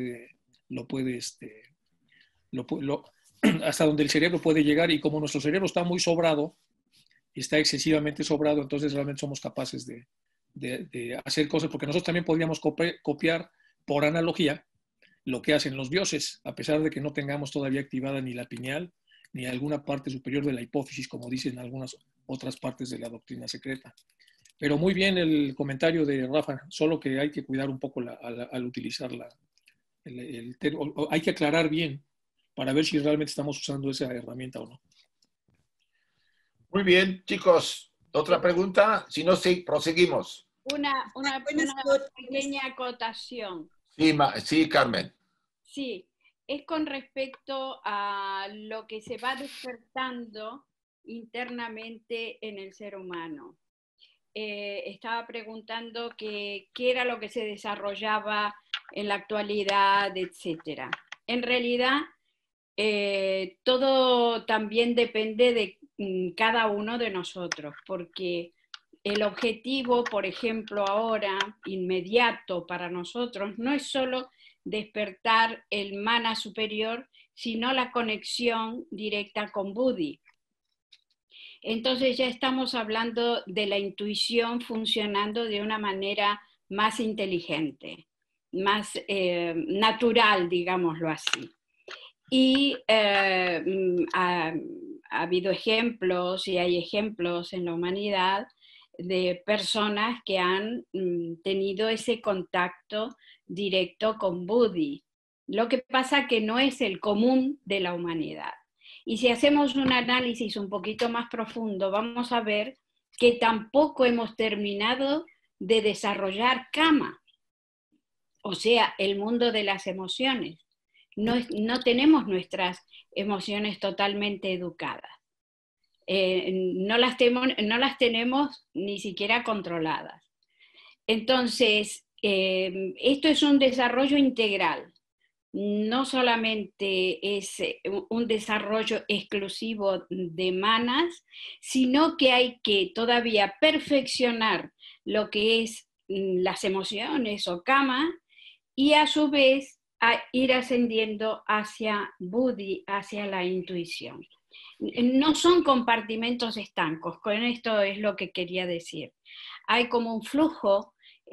hasta donde el cerebro puede llegar, y como nuestro cerebro está muy sobrado, está excesivamente sobrado, entonces realmente somos capaces de hacer cosas, porque nosotros también podríamos copiar por analogía lo que hacen los dioses, a pesar de que no tengamos todavía activada ni la pineal, ni alguna parte superior de la hipófisis, como dicen algunas otras partes de la doctrina secreta. Pero muy bien el comentario de Rafa, solo que hay que cuidar un poco al utilizar hay que aclarar bien para ver si realmente estamos usando esa herramienta o no. Muy bien, chicos. ¿Otra pregunta? Si no, sí, proseguimos. Una pequeña acotación. Sí, Carmen. Sí, es con respecto a lo que se va despertando internamente en el ser humano. Estaba preguntando qué era lo que se desarrollaba en la actualidad, etc. En realidad, todo también depende de cada uno de nosotros, porque el objetivo, por ejemplo, ahora, inmediato para nosotros, no es solo despertar el mana superior, sino la conexión directa con Buddhi. Entonces ya estamos hablando de la intuición funcionando de una manera más inteligente, más natural, digámoslo así. Y ha habido ejemplos y hay ejemplos en la humanidad de personas que han tenido ese contacto directo con Buddhi. Lo que pasa que no es el común de la humanidad. Y si hacemos un análisis un poquito más profundo, vamos a ver que tampoco hemos terminado de desarrollar Kama, o sea, el mundo de las emociones. No tenemos nuestras emociones totalmente educadas. No las tenemos ni siquiera controladas. Entonces, esto es un desarrollo integral. No solamente es un desarrollo exclusivo de manas, sino que hay que todavía perfeccionar lo que es las emociones o Kama y a su vez a ir ascendiendo hacia Buddhi, hacia la intuición. No son compartimentos estancos, con esto es lo que quería decir. Hay como un flujo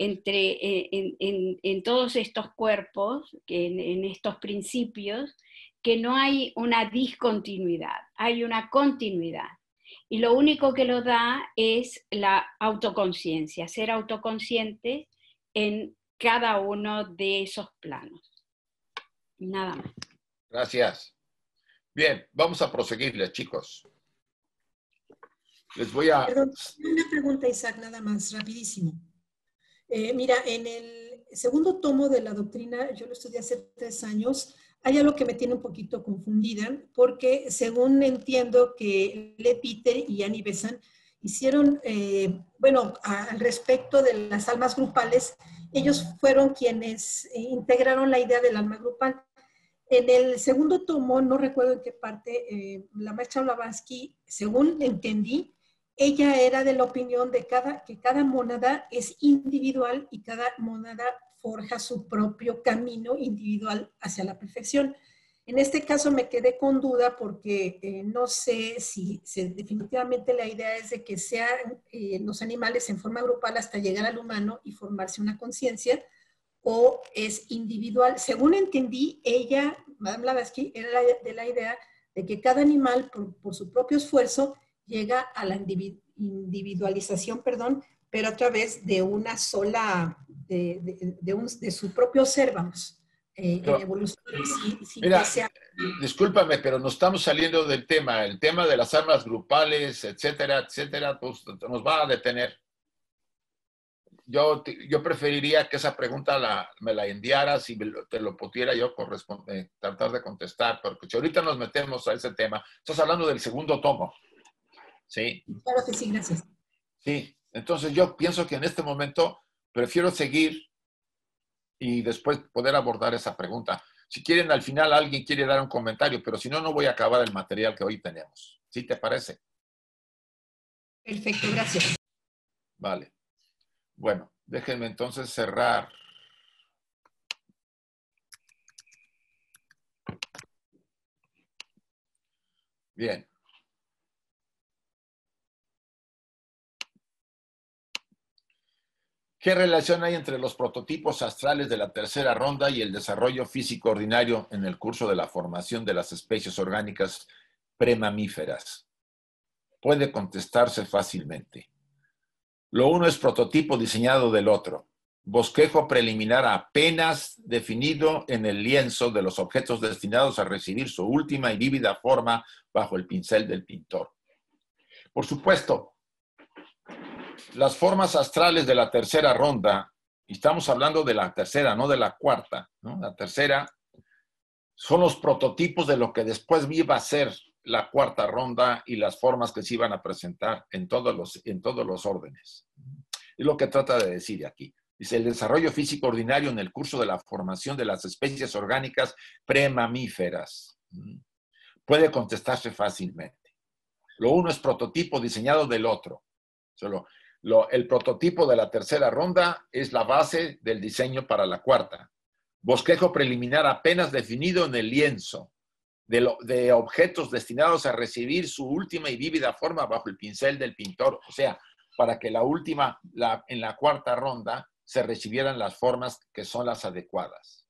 en todos estos cuerpos, en estos principios, que no hay una discontinuidad, hay una continuidad. Y lo único que lo da es la autoconciencia, ser autoconsciente en cada uno de esos planos. Nada más. Gracias. Bien, vamos a proseguirles, chicos. Les voy a... Perdón, una pregunta, Isaac, nada más, rapidísimo. Mira, en el segundo tomo de la doctrina, yo lo estudié hace 3 años, hay algo que me tiene un poquito confundida, porque según entiendo que Le Peter y Annie Besant hicieron, bueno, al respecto de las almas grupales, ellos fueron quienes integraron la idea del alma grupal. En el segundo tomo, no recuerdo en qué parte, la maestra Blavatsky, según entendí, ella era de la opinión de que cada mónada es individual y cada mónada forja su propio camino individual hacia la perfección. En este caso me quedé con duda porque no sé si definitivamente la idea es de que sean los animales en forma grupal hasta llegar al humano y formarse una conciencia, o es individual. Según entendí, ella, Madame Blavatsky, era de la idea de que cada animal, por su propio esfuerzo, llega a la individualización, pero a través de una sola, de su propio ser, vamos, evolución. Mira, discúlpame, pero nos estamos saliendo del tema. El tema de las almas grupales, etcétera, etcétera, pues nos va a detener. Yo preferiría que esa pregunta me la enviaras y te lo pudiera yo tratar de contestar, porque si ahorita nos metemos a ese tema, estás hablando del segundo tomo, ¿sí? Claro que sí, gracias. Sí, entonces yo pienso que en este momento prefiero seguir y después poder abordar esa pregunta. Si quieren, al final alguien quiere dar un comentario, pero si no, no voy a acabar el material que hoy tenemos. ¿Sí te parece? Perfecto, gracias. Vale. Bueno, déjenme entonces cerrar. Bien. ¿Qué relación hay entre los prototipos astrales de la tercera ronda y el desarrollo físico ordinario en el curso de la formación de las especies orgánicas premamíferas? Puede contestarse fácilmente. Lo uno es prototipo diseñado del otro, bosquejo preliminar apenas definido en el lienzo de los objetos destinados a recibir su última y vívida forma bajo el pincel del pintor. Por supuesto, las formas astrales de la tercera ronda, y estamos hablando de la tercera, no de la cuarta, ¿no? La tercera son los prototipos de lo que después iba a ser la cuarta ronda y las formas que se iban a presentar en todos los órdenes. Es lo que trata de decir aquí. Dice, el desarrollo físico ordinario en el curso de la formación de las especies orgánicas premamíferas. Puede contestarse fácilmente. Lo uno es prototipo diseñado del otro. Solo el prototipo de la tercera ronda es la base del diseño para la cuarta. Bosquejo preliminar apenas definido en el lienzo de objetos destinados a recibir su última y vívida forma bajo el pincel del pintor. O sea, para que en la cuarta ronda se recibieran las formas que son las adecuadas.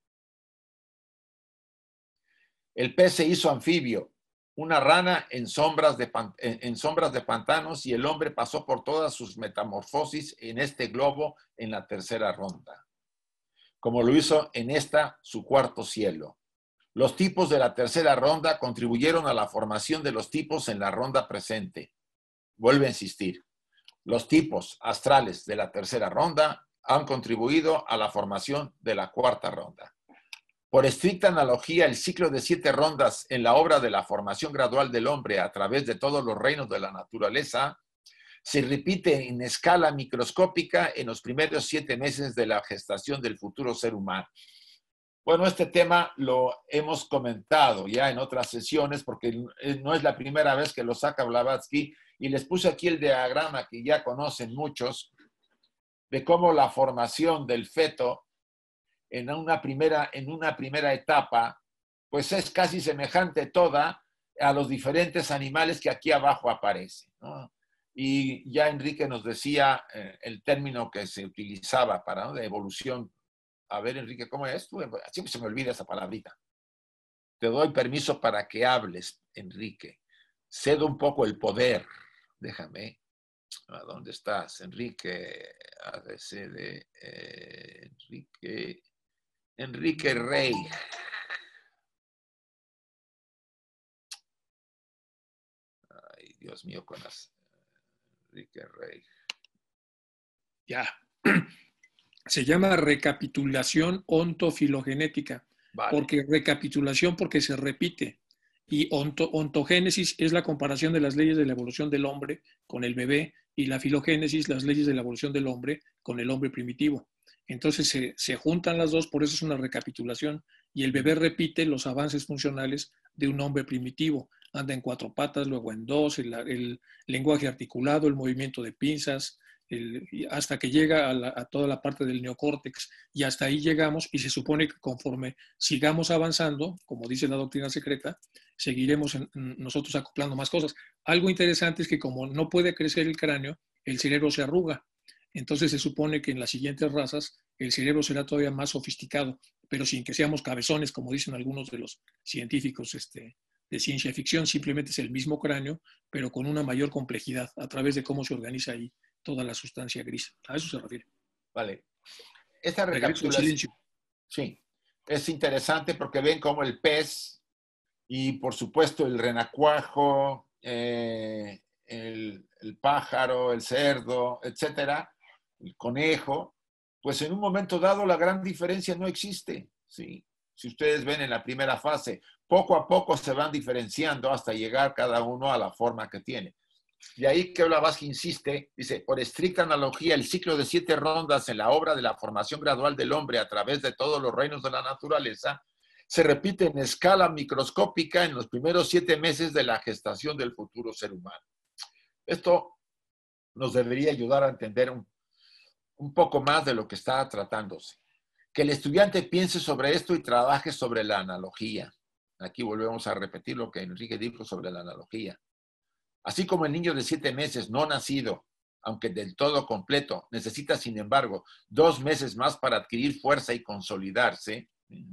El pez se hizo anfibio, una rana en sombras de pantanos, y el hombre pasó por todas sus metamorfosis en este globo en la tercera ronda, como lo hizo en esta su cuarto cielo. Los tipos de la tercera ronda contribuyeron a la formación de los tipos en la ronda presente. Vuelve a insistir. Los tipos astrales de la tercera ronda han contribuido a la formación de la cuarta ronda. Por estricta analogía, el ciclo de 7 rondas en la obra de la formación gradual del hombre a través de todos los reinos de la naturaleza se repite en escala microscópica en los primeros 7 meses de la gestación del futuro ser humano. Bueno, este tema lo hemos comentado ya en otras sesiones porque no es la primera vez que lo saca Blavatsky, y les puse aquí el diagrama que ya conocen muchos de cómo la formación del feto en una primera etapa pues es casi semejante toda a los diferentes animales que aquí abajo aparecen, ¿no? Y ya Enrique nos decía el término que se utilizaba para, ¿no?, de evolución. A ver, Enrique, ¿cómo es? Siempre se me olvida esa palabrita. Te doy permiso para que hables, Enrique. Cedo un poco el poder. Déjame. ¿A dónde estás, Enrique? ABCD, Enrique Rey. Ay, Dios mío, con las... Enrique Rey. Ya. Se llama recapitulación ontofilogenética. Vale. Porque recapitulación porque se repite. Y ontogénesis es la comparación de las leyes de la evolución del hombre con el bebé, y la filogénesis, las leyes de la evolución del hombre con el hombre primitivo. Entonces se juntan las dos, por eso es una recapitulación, y el bebé repite los avances funcionales de un hombre primitivo. Anda en 4 patas, luego en 2, el lenguaje articulado, el movimiento de pinzas, hasta que llega a toda la parte del neocórtex, y hasta ahí llegamos, y se supone que conforme sigamos avanzando, como dice la doctrina secreta, seguiremos nosotros acoplando más cosas. Algo interesante es que como no puede crecer el cráneo, el cerebro se arruga. Entonces se supone que en las siguientes razas el cerebro será todavía más sofisticado, pero sin que seamos cabezones, como dicen algunos de los científicos de ciencia ficción. Simplemente es el mismo cráneo, pero con una mayor complejidad a través de cómo se organiza ahí toda la sustancia gris. A eso se refiere. Vale. Esta recapitulación, sí, es interesante porque ven cómo el pez y, por supuesto, el renacuajo, el pájaro, el cerdo, etcétera, el conejo, pues en un momento dado la gran diferencia no existe, ¿sí? Si ustedes ven en la primera fase, poco a poco se van diferenciando hasta llegar cada uno a la forma que tiene. Y ahí que Blavatsky insiste, dice, por estricta analogía, el ciclo de 7 rondas en la obra de la formación gradual del hombre a través de todos los reinos de la naturaleza se repite en escala microscópica en los primeros 7 meses de la gestación del futuro ser humano. Esto nos debería ayudar a entender un poco más de lo que está tratándose. Que el estudiante piense sobre esto y trabaje sobre la analogía. Aquí volvemos a repetir lo que Enrique dijo sobre la analogía. Así como el niño de 7 meses no nacido, aunque del todo completo, necesita, sin embargo, 2 meses más para adquirir fuerza y consolidarse,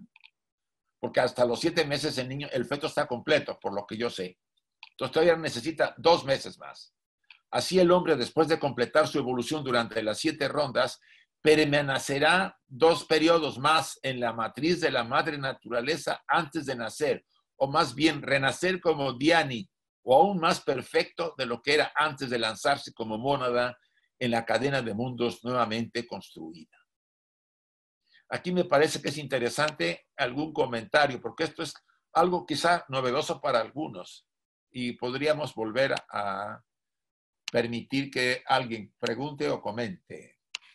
porque hasta los 7 meses el feto está completo, por lo que yo sé. Entonces todavía necesita 2 meses más. Así el hombre, después de completar su evolución durante las 7 rondas, permanecerá 2 periodos más en la matriz de la madre naturaleza antes de nacer, o más bien renacer como Diani, o aún más perfecto de lo que era antes de lanzarse como mónada en la cadena de mundos nuevamente construida. Aquí me parece que es interesante algún comentario, porque esto es algo quizá novedoso para algunos, y podríamos volver a permitir que alguien pregunte o comente.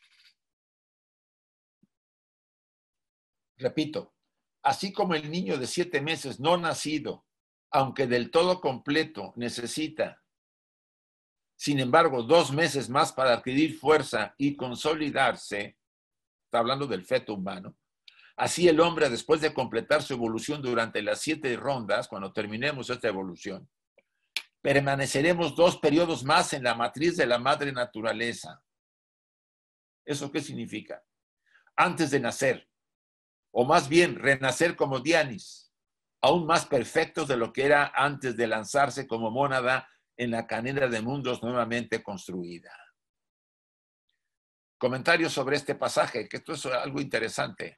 Repito, así como el niño de 7 meses no nacido, aunque del todo completo, necesita, sin embargo, 2 meses más para adquirir fuerza y consolidarse, está hablando del feto humano, así el hombre, después de completar su evolución durante las 7 rondas, cuando terminemos esta evolución, permaneceremos 2 periodos más en la matriz de la madre naturaleza. ¿Eso qué significa? Antes de nacer, o más bien renacer como Dianis, aún más perfectos de lo que era antes de lanzarse como mónada en la cadena de mundos nuevamente construida. Comentarios sobre este pasaje, que esto es algo interesante.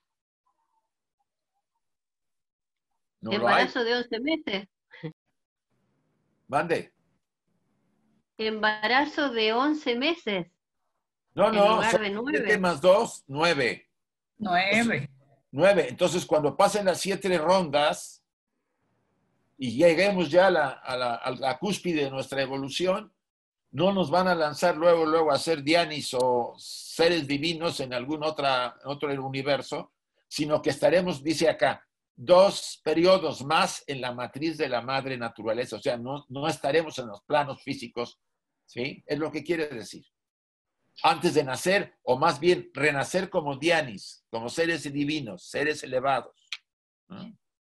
¿No embarazo de 11 meses? Mande. Embarazo de 11 meses. No, en lugar de 9. 7 más 2, 9. 9. 9. Entonces, cuando pasen las 7 rondas y lleguemos ya a la cúspide de nuestra evolución, no nos van a lanzar luego a ser Dianis o seres divinos en algún otro universo, sino que estaremos, dice acá, 2 periodos más en la matriz de la madre naturaleza. O sea, no estaremos en los planos físicos, ¿sí? Es lo que quiere decir. Antes de nacer, o más bien renacer como Dianis, como seres divinos, seres elevados. ¿No?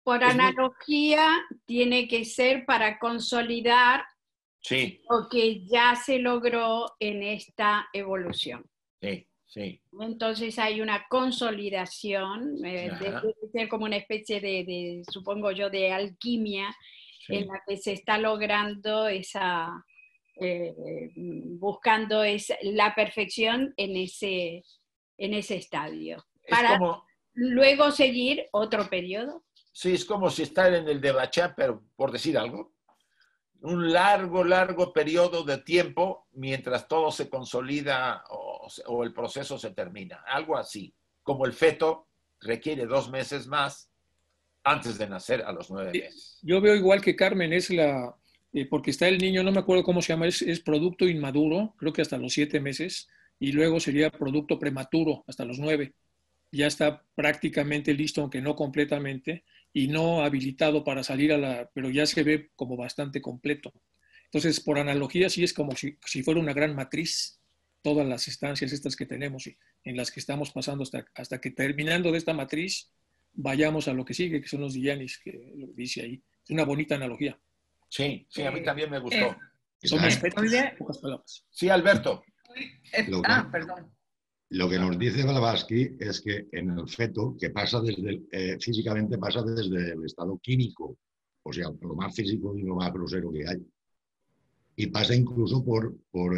Por analogía, tiene que ser para consolidar lo que ya se logró en esta evolución. Sí, sí. Entonces hay una consolidación, debe ser como una especie de, supongo yo, de alquimia, en la que se está logrando esa, buscando la perfección en ese estadio. Para luego seguir otro periodo. Sí, es como si estar en el de Bachá, pero por decir algo, un largo periodo de tiempo mientras todo se consolida o el proceso se termina. Algo así, como el feto requiere 2 meses más antes de nacer a los 9 meses. Yo veo igual que Carmen, es porque está el niño, no me acuerdo cómo se llama, es producto inmaduro, creo que hasta los 7 meses, y luego sería producto prematuro hasta los 9. Ya está prácticamente listo, aunque no completamente, y no habilitado para salir pero ya se ve como bastante completo. Entonces, por analogía, sí es como si fuera una gran matriz, todas las estancias estas que tenemos y en las que estamos pasando hasta que terminando de esta matriz, vayamos a lo que sigue, que son los diyanis, que lo dice ahí. Es una bonita analogía. Sí, a mí también me gustó. Son aspectos, pocas palabras. Sí, Alberto. Perdón. Lo que nos dice Blavatsky es que en el feto, que pasa físicamente pasa desde el estado químico, o sea, lo más físico y lo más grosero que hay. Y pasa incluso por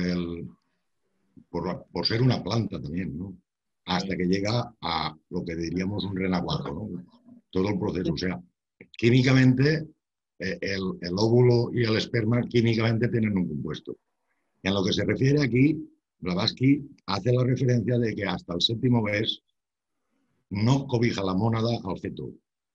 ser una planta también, ¿no? Hasta que llega a lo que diríamos un renacuajo, ¿no? Todo el proceso. O sea, químicamente, el óvulo y el esperma químicamente tienen un compuesto. En lo que se refiere aquí, Blavatsky hace la referencia de que hasta el 7º mes no cobija la mónada al feto.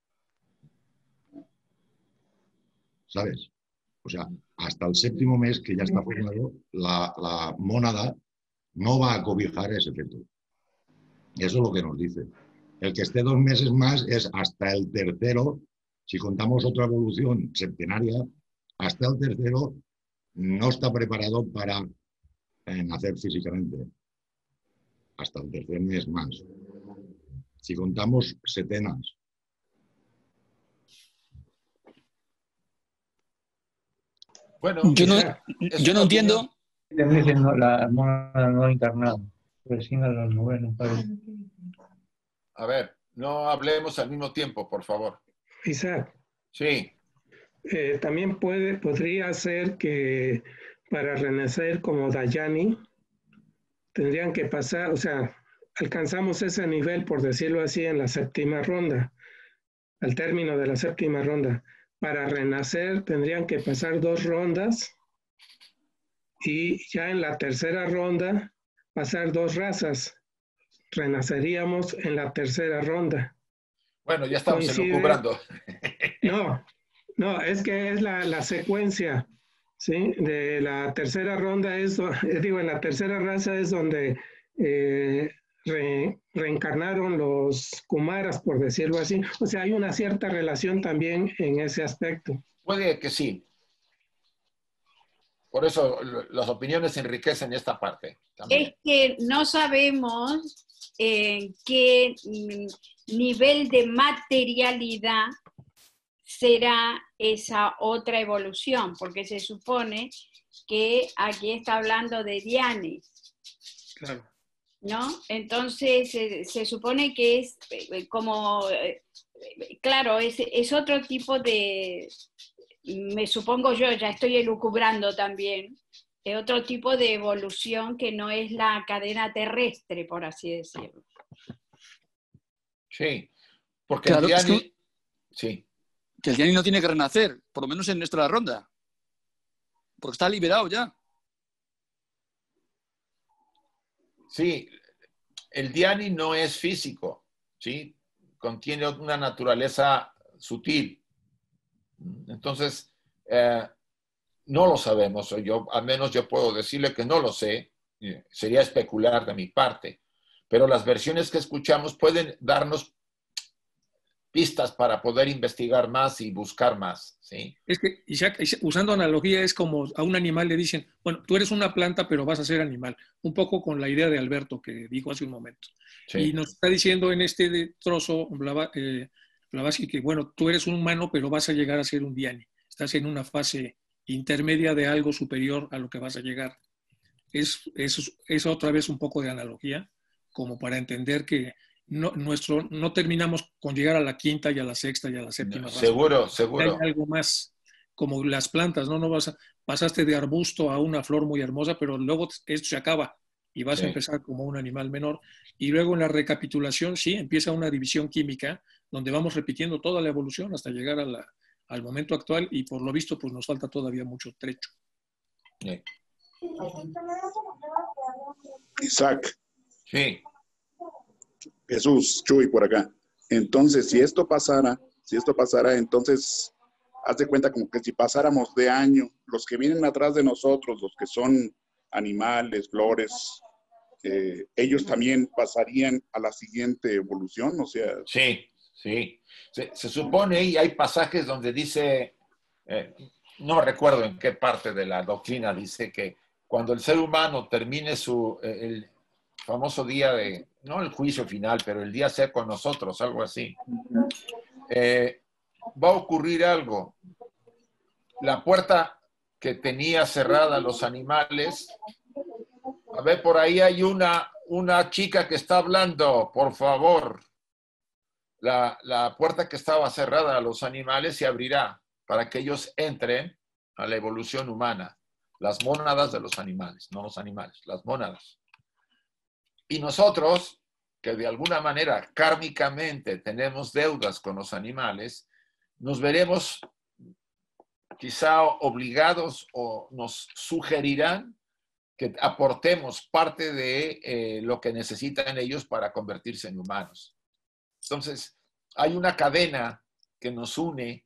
¿Sabes? O sea, hasta el 7º mes que ya está formado, la mónada no va a cobijar ese feto. Eso es lo que nos dice. El que esté 2 meses más es hasta el 3º, si contamos otra evolución septenaria, hasta el 3º no está preparado para nacer físicamente. Hasta el 3er mes más. Si contamos setenas. Bueno, yo no entiendo. La mónada no encarnada, recién a los 9, parece. A ver, no hablemos al mismo tiempo, por favor. Isaac. Sí. También podría ser que para renacer como Dayani tendrían que pasar, o sea, alcanzamos ese nivel, por decirlo así, en la 7ª ronda, al término de la 7ª ronda. Para renacer tendrían que pasar 2 rondas y ya en la 3ª ronda pasar 2 razas. Renaceríamos en la 3ª ronda. Bueno, ya estamos elucubrando. No, es que es la secuencia, ¿sí? De la 3ª ronda en la 3ª raza es donde reencarnaron los Kumaras, por decirlo así. O sea, hay una cierta relación también en ese aspecto. Puede que sí. Por eso las opiniones enriquecen esta parte también. Es que no sabemos qué nivel de materialidad será esa otra evolución, porque se supone que aquí está hablando de dianis. Claro. ¿No? Entonces se supone que es como, claro, es otro tipo de, me supongo yo, ya estoy elucubrando también, otro tipo de evolución que no es la cadena terrestre, por así decirlo. Sí, porque claro, el diani, sí. Que el diani no tiene que renacer, por lo menos en nuestra ronda, porque está liberado ya. Sí, el diani no es físico, ¿sí? Contiene una naturaleza sutil. Entonces, no lo sabemos. Al menos yo puedo decirle que no lo sé. Sería especular de mi parte. Pero las versiones que escuchamos pueden darnos pistas para poder investigar más y buscar más, ¿sí? Es que, Isaac, usando analogía, es como a un animal le dicen, bueno, tú eres una planta, pero vas a ser animal. Un poco con la idea de Alberto que dijo hace un momento. Sí. Y nos está diciendo en este trozo Blavatsky, que bueno, tú eres un humano, pero vas a llegar a ser un Dhyani. Estás en una fase intermedia de algo superior a lo que vas a llegar. Es otra vez un poco de analogía, como para entender que no terminamos con llegar a la quinta y a la sexta y a la séptima raza. Seguro, seguro. Hay algo más, como las plantas, ¿no? Pasaste de arbusto a una flor muy hermosa, pero luego esto se acaba y vas a empezar como un animal menor. Y luego en la recapitulación, sí, empieza una división química donde vamos repitiendo toda la evolución hasta llegar al momento actual y por lo visto pues nos falta todavía mucho trecho. Sí. Isaac. Sí. Jesús, Chuy por acá. Entonces, si esto pasara, entonces, haz de cuenta como que si pasáramos de año, los que vienen atrás de nosotros, los que son animales, flores, ellos también pasarían a la siguiente evolución, o sea... Sí, sí. Se supone, y hay pasajes donde dice, no recuerdo en qué parte de la doctrina, dice que cuando el ser humano termine el famoso día de, no el juicio final, pero el día C con nosotros, algo así, va a ocurrir algo. La puerta que tenía cerrada los animales, a ver, por ahí hay una chica que está hablando, por favor. La puerta que estaba cerrada a los animales se abrirá para que ellos entren a la evolución humana. Las mónadas de los animales, no los animales, las mónadas. Y nosotros, que de alguna manera kármicamente tenemos deudas con los animales, nos veremos quizá obligados o nos sugerirán que aportemos parte de lo que necesitan ellos para convertirse en humanos. Entonces, hay una cadena que nos une,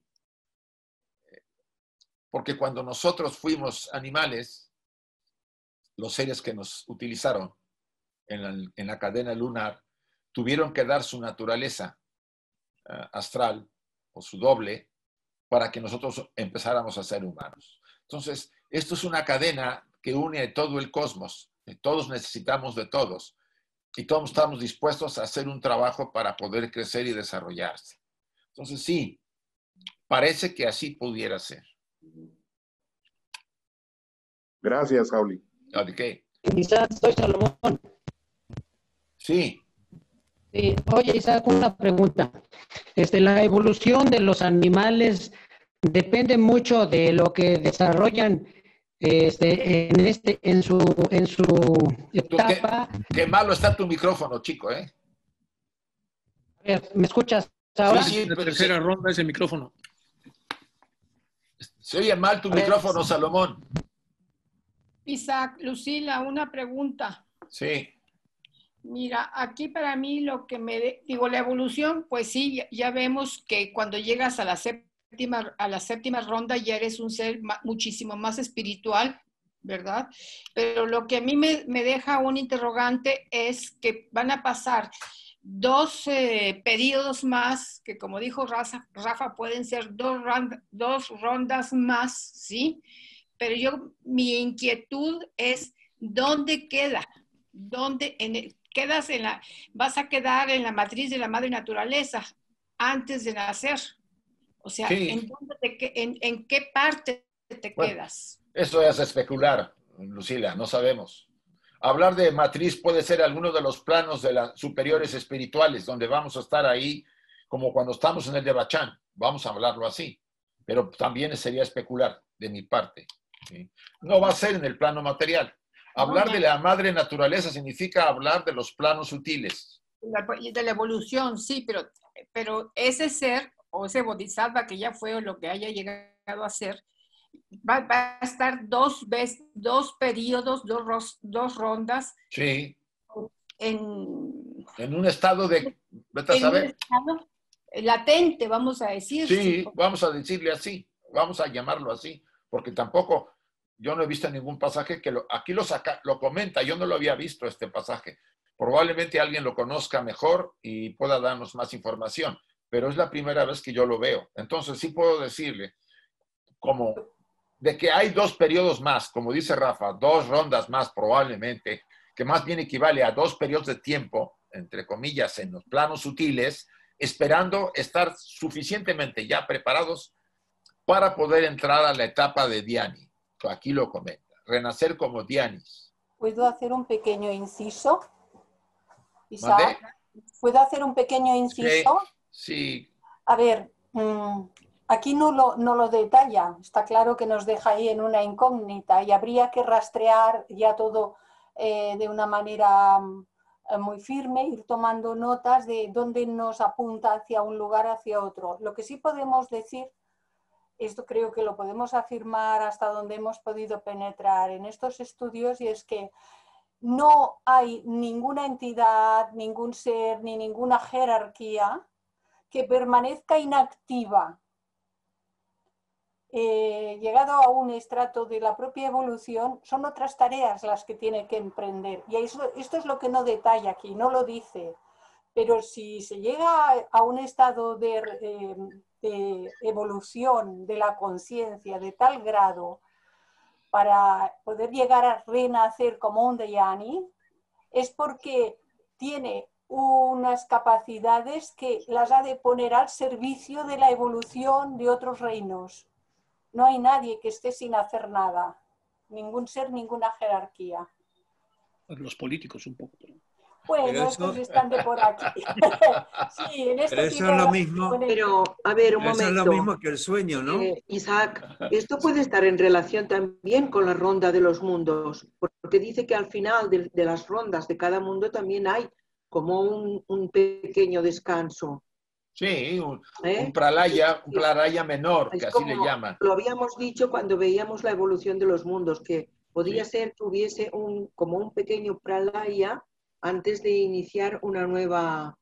porque cuando nosotros fuimos animales, los seres que nos utilizaron en la cadena lunar tuvieron que dar su naturaleza astral o su doble para que nosotros empezáramos a ser humanos. Entonces, esto es una cadena que une todo el cosmos. Todos necesitamos de todos y todos estamos dispuestos a hacer un trabajo para poder crecer y desarrollarse. Entonces, sí, parece que así pudiera ser. Gracias, Jauli. ¿De qué? Isaac, soy Salomón. Sí. Sí. Oye, Isaac, una pregunta. La evolución de los animales depende mucho de lo que desarrollan en su etapa. Qué malo está tu micrófono, chico, ¿eh? A ver, ¿me escuchas ahora? Sí, la tercera ronda es el micrófono. Se oye mal tu micrófono, Salomón. Isaac, Lucila, una pregunta. Sí. Mira, aquí para mí lo que la evolución, pues sí, ya vemos que cuando llegas a la séptima ronda ya eres un ser muchísimo más espiritual, ¿verdad? Pero lo que a mí me deja un interrogante es que van a pasar 2 periodos más, que como dijo Rafa, pueden ser 2 rondas más, ¿sí? Pero mi inquietud es, ¿dónde queda? Vas a quedar en la matriz de la madre naturaleza antes de nacer. O sea, sí. ¿En qué parte te quedas? Eso es especular, Lucila, no sabemos. Hablar de matriz puede ser alguno de los planos de las superiores espirituales, donde vamos a estar ahí, como cuando estamos en el de Bachán. Vamos a hablarlo así. Pero también sería especular de mi parte. ¿Sí? No va a ser en el plano material. Hablar de la madre naturaleza significa hablar de los planos sutiles. De la evolución, sí, pero ese ser o ese bodhisattva que ya fue o lo que haya llegado a ser, va a estar 2 periodos, 2 rondas. Sí. En un estado de... Vete a saber. Un estado latente, vamos a decir. Sí, vamos a decirle así, vamos a llamarlo así, porque tampoco... Yo no he visto ningún pasaje que aquí lo comenta, yo no lo había visto este pasaje. Probablemente alguien lo conozca mejor y pueda darnos más información, pero es la primera vez que yo lo veo. Entonces sí puedo decirle como de que hay 2 periodos más, como dice Rafa, 2 rondas más probablemente, que más bien equivale a 2 periodos de tiempo, entre comillas, en los planos sutiles, esperando estar suficientemente ya preparados para poder entrar a la etapa de Dhyani. Aquí lo comenta, renacer como Dhyanis. ¿Puedo hacer un pequeño inciso? Isaac, ¿puedo hacer un pequeño inciso? Sí. A ver, aquí no lo detalla, está claro que nos deja ahí en una incógnita y habría que rastrear ya todo de una manera muy firme, ir tomando notas de dónde nos apunta hacia un lugar, hacia otro. Lo que sí podemos decir, esto creo que lo podemos afirmar hasta donde hemos podido penetrar en estos estudios, y es que no hay ninguna entidad, ningún ser, ni ninguna jerarquía que permanezca inactiva. Llegado a un estrato de la propia evolución, son otras tareas las que tiene que emprender. Y esto es lo que no detalla aquí, no lo dice. Pero si se llega a un estado de evolución de la conciencia de tal grado para poder llegar a renacer como un Dhyani, es porque tiene unas capacidades que las ha de poner al servicio de la evolución de otros reinos. No hay nadie que esté sin hacer nada, ningún ser, ninguna jerarquía. Los políticos un poco. Bueno, estos están de por aquí. Sí, en este pero tipo eso es lo mismo. Pero, a ver, un momento. Eso es lo mismo que el sueño, ¿no? Isaac, esto puede estar en relación también con la ronda de los mundos, porque dice que al final de las rondas de cada mundo también hay como un pequeño descanso. Sí, un pralaya menor, que así le llaman. Lo habíamos dicho cuando veíamos la evolución de los mundos, que podría ser que hubiese como un pequeño pralaya antes de iniciar una nueva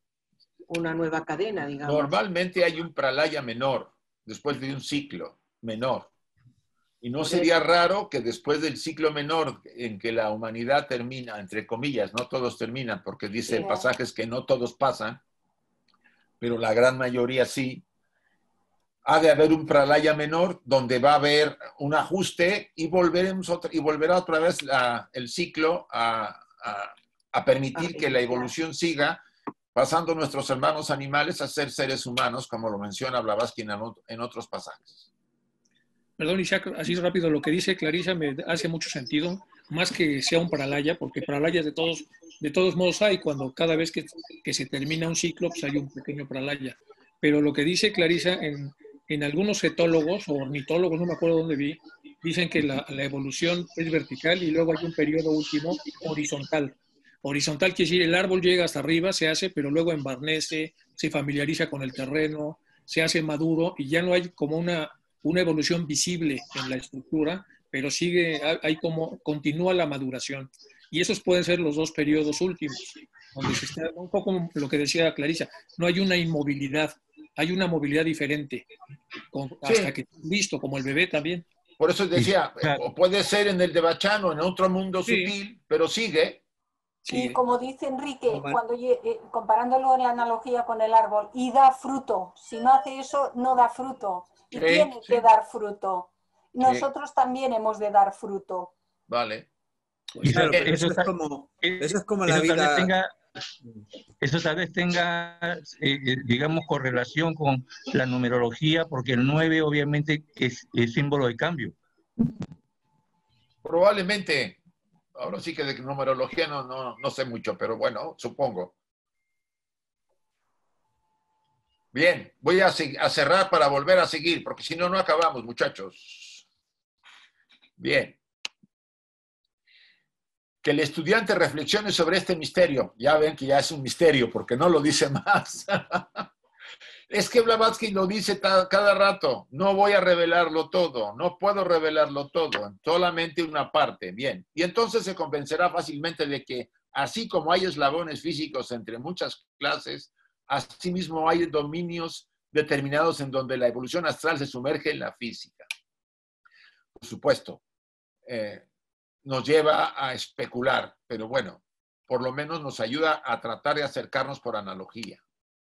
cadena, digamos. Normalmente hay un pralaya menor, después de un ciclo menor. Y no sería raro que después del ciclo menor en que la humanidad termina, entre comillas, no todos terminan, porque dice pasajes que no todos pasan, pero la gran mayoría sí, ha de haber un pralaya menor donde va a haber un ajuste y volverá otra vez el ciclo a permitir que la evolución siga, pasando nuestros hermanos animales a ser seres humanos, como lo menciona Blavatsky en otros pasajes. Perdón, Isaac, así rápido, lo que dice Clarisa me hace mucho sentido, más que sea un pralaya, porque pralayas de todos modos hay, cuando cada vez que se termina un ciclo, pues hay un pequeño pralaya. Pero lo que dice Clarisa, en algunos etólogos o ornitólogos, no me acuerdo dónde vi, dicen que la evolución es vertical y luego hay un periodo último horizontal. Horizontal quiere decir el árbol llega hasta arriba, se hace, pero luego embarnece, se familiariza con el terreno, se hace maduro y ya no hay como una evolución visible en la estructura, pero hay como continúa la maduración. Y esos pueden ser los dos periodos últimos, donde se está un poco lo que decía Clarisa, no hay una inmovilidad, hay una movilidad diferente, hasta que listo, como el bebé también. Por eso decía, o puede ser en el de Bachano, en otro mundo sutil, pero sigue. Y como dice Enrique, comparándolo en la analogía con el árbol, y da fruto. Si no hace eso, no da fruto. Y tiene que dar fruto. Nosotros también hemos de dar fruto. Vale. Claro, eso es como la vida. Eso tal vez tenga, digamos, correlación con la numerología, porque el 9 obviamente es símbolo de cambio. Probablemente. Ahora sí que de numerología no sé mucho, pero bueno, supongo. Bien, voy a cerrar para volver a seguir, porque si no, no acabamos, muchachos. Bien. Que el estudiante reflexione sobre este misterio. Ya ven que ya es un misterio, porque no lo dice más. Es que Blavatsky lo dice cada rato. No voy a revelarlo todo. No puedo revelarlo todo. Solamente una parte. Bien. Y entonces se convencerá fácilmente de que, así como hay eslabones físicos entre muchas clases, asimismo hay dominios determinados en donde la evolución astral se sumerge en la física. Por supuesto, nos lleva a especular, pero bueno, por lo menos nos ayuda a tratar de acercarnos por analogía.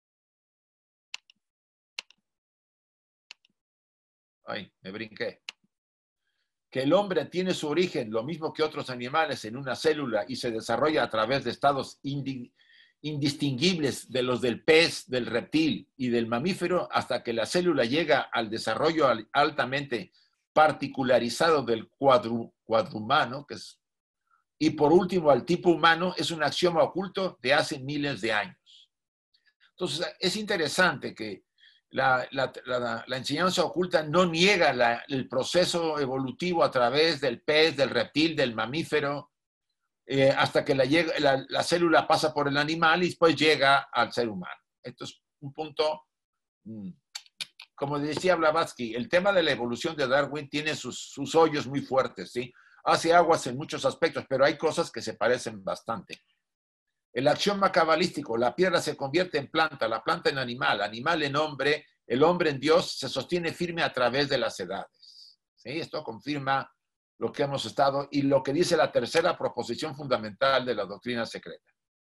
Ay, me brinqué. Que el hombre tiene su origen, lo mismo que otros animales, en una célula y se desarrolla a través de estados indistinguibles de los del pez, del reptil y del mamífero hasta que la célula llega al desarrollo altamente particularizado del cuadrumano, y por último al tipo humano, es un axioma oculto de hace miles de años. Entonces, es interesante que la enseñanza oculta no niega el proceso evolutivo a través del pez, del reptil, del mamífero, hasta que la célula pasa por el animal y después llega al ser humano. Esto es un punto, como decía Blavatsky, el tema de la evolución de Darwin tiene sus hoyos muy fuertes, ¿sí? Hace aguas en muchos aspectos, pero hay cosas que se parecen bastante. El axioma cabalístico, la piedra se convierte en planta, la planta en animal, animal en hombre, el hombre en Dios, se sostiene firme a través de las edades. ¿Sí? Esto confirma lo que hemos estado y lo que dice la tercera proposición fundamental de la doctrina secreta.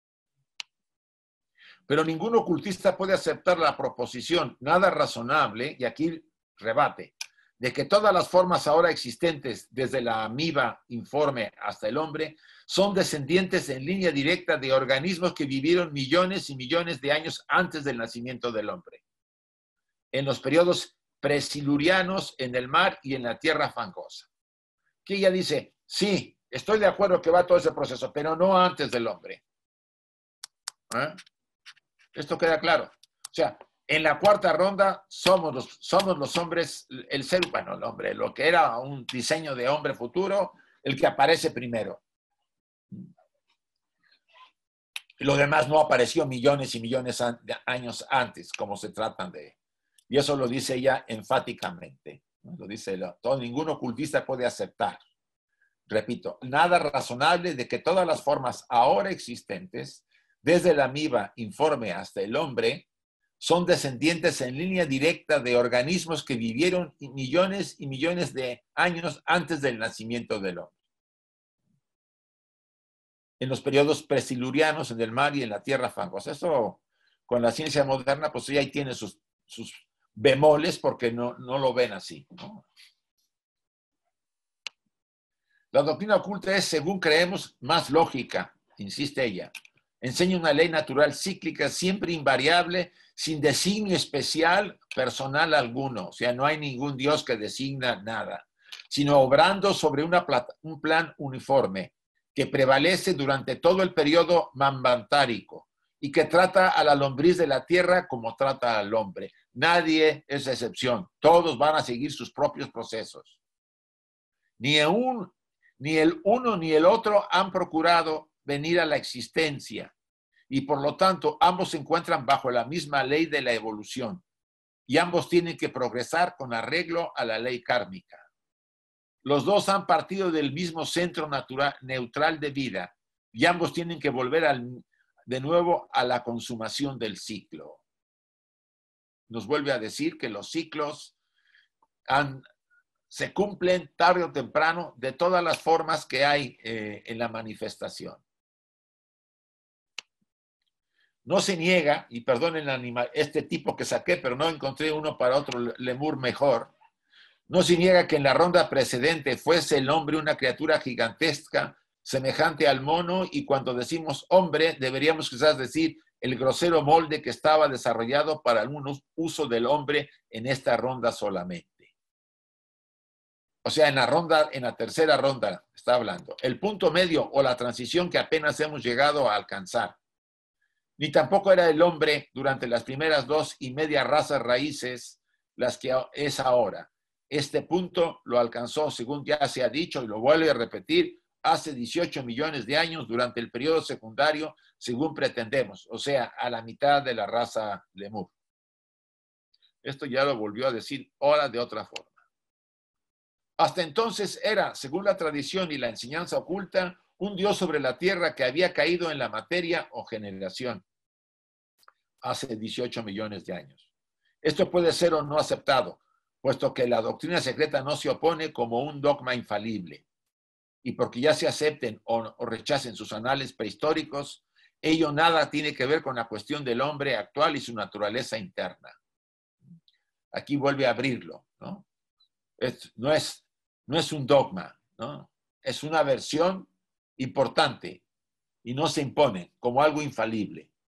Pero ningún ocultista puede aceptar la proposición nada razonable, y aquí rebate, de que todas las formas ahora existentes, desde la amiba informe hasta el hombre, son descendientes en línea directa de organismos que vivieron millones y millones de años antes del nacimiento del hombre, en los periodos presilurianos, en el mar y en la tierra fangosa. Que ella dice, sí, estoy de acuerdo que va todo ese proceso, pero no antes del hombre. Esto queda claro. O sea, en la cuarta ronda somos los hombres, el ser humano, el hombre, lo que era un diseño de hombre futuro, el que aparece primero. Lo demás no apareció millones y millones de años antes, como se tratan de... Y eso lo dice ella enfáticamente. Lo dice ningún ocultista puede aceptar. Repito, nada razonable de que todas las formas ahora existentes, desde la amiba informe hasta el hombre, son descendientes en línea directa de organismos que vivieron millones y millones de años antes del nacimiento del hombre. En los periodos presilurianos, en el mar y en la tierra fangosa. Eso, con la ciencia moderna, pues ya ahí tiene sus bemoles porque no lo ven así, ¿no? La doctrina oculta es, según creemos, más lógica, insiste ella. Enseña una ley natural cíclica, siempre invariable, sin designio especial personal alguno. O sea, no hay ningún Dios que designa nada, sino obrando sobre un plan uniforme que prevalece durante todo el periodo manvantárico y que trata a la lombriz de la tierra como trata al hombre. Nadie es excepción. Todos van a seguir sus propios procesos. Ni el uno ni el otro han procurado venir a la existencia y por lo tanto ambos se encuentran bajo la misma ley de la evolución y ambos tienen que progresar con arreglo a la ley kármica. Los dos han partido del mismo centro neutral de vida y ambos tienen que volver de nuevo a la consumación del ciclo. Nos vuelve a decir que los ciclos se cumplen tarde o temprano de todas las formas que hay en la manifestación. No se niega, y perdonen este tipo que saqué, pero no encontré uno para otro lemur mejor. No se niega que en la ronda precedente fuese el hombre una criatura gigantesca, semejante al mono, y cuando decimos hombre, deberíamos quizás decir el grosero molde que estaba desarrollado para algún uso del hombre en esta ronda solamente. O sea, en la tercera ronda está hablando. El punto medio o la transición que apenas hemos llegado a alcanzar. Ni tampoco era el hombre durante las primeras 2,5 razas raíces las que es ahora. Este punto lo alcanzó, según ya se ha dicho, y lo vuelve a repetir, hace 18 millones de años durante el periodo secundario, según pretendemos, o sea, a la mitad de la raza lemur. Esto ya lo volvió a decir ahora de otra forma. Hasta entonces era, según la tradición y la enseñanza oculta, un Dios sobre la tierra que había caído en la materia o generación hace 18 millones de años. Esto puede ser o no aceptado, puesto que la doctrina secreta no se opone como un dogma infalible. Y porque ya se acepten o rechacen sus anales prehistóricos, ello nada tiene que ver con la cuestión del hombre actual y su naturaleza interna. Aquí vuelve a abrirlo, ¿no? No es un dogma, ¿no? Es una versión importante y no se impone como algo infalible.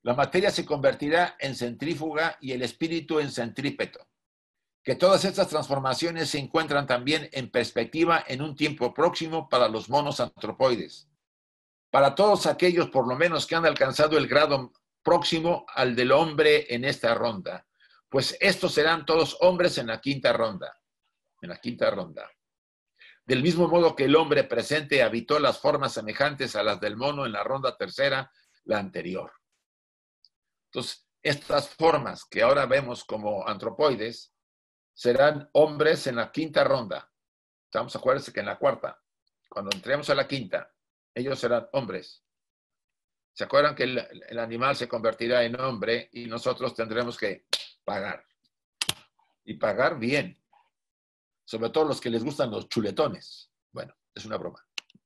La materia se convertirá en centrífuga y el espíritu en centrípeto. Que todas estas transformaciones se encuentran también en perspectiva en un tiempo próximo para los monos antropoides. Para todos aquellos, por lo menos, que han alcanzado el grado próximo al del hombre en esta ronda. Pues estos serán todos hombres en la quinta ronda. En la quinta ronda. Del mismo modo que el hombre presente habitó las formas semejantes a las del mono en la ronda tercera, la anterior. Entonces, estas formas que ahora vemos como antropoides serán hombres en la quinta ronda. Estamos, acuérdense que en la cuarta, cuando entremos a la quinta, ellos serán hombres. ¿Se acuerdan que el animal se convertirá en hombre y nosotros tendremos que pagar? Y pagar bien. Sobre todo los que les gustan los chuletones. Bueno, es una broma.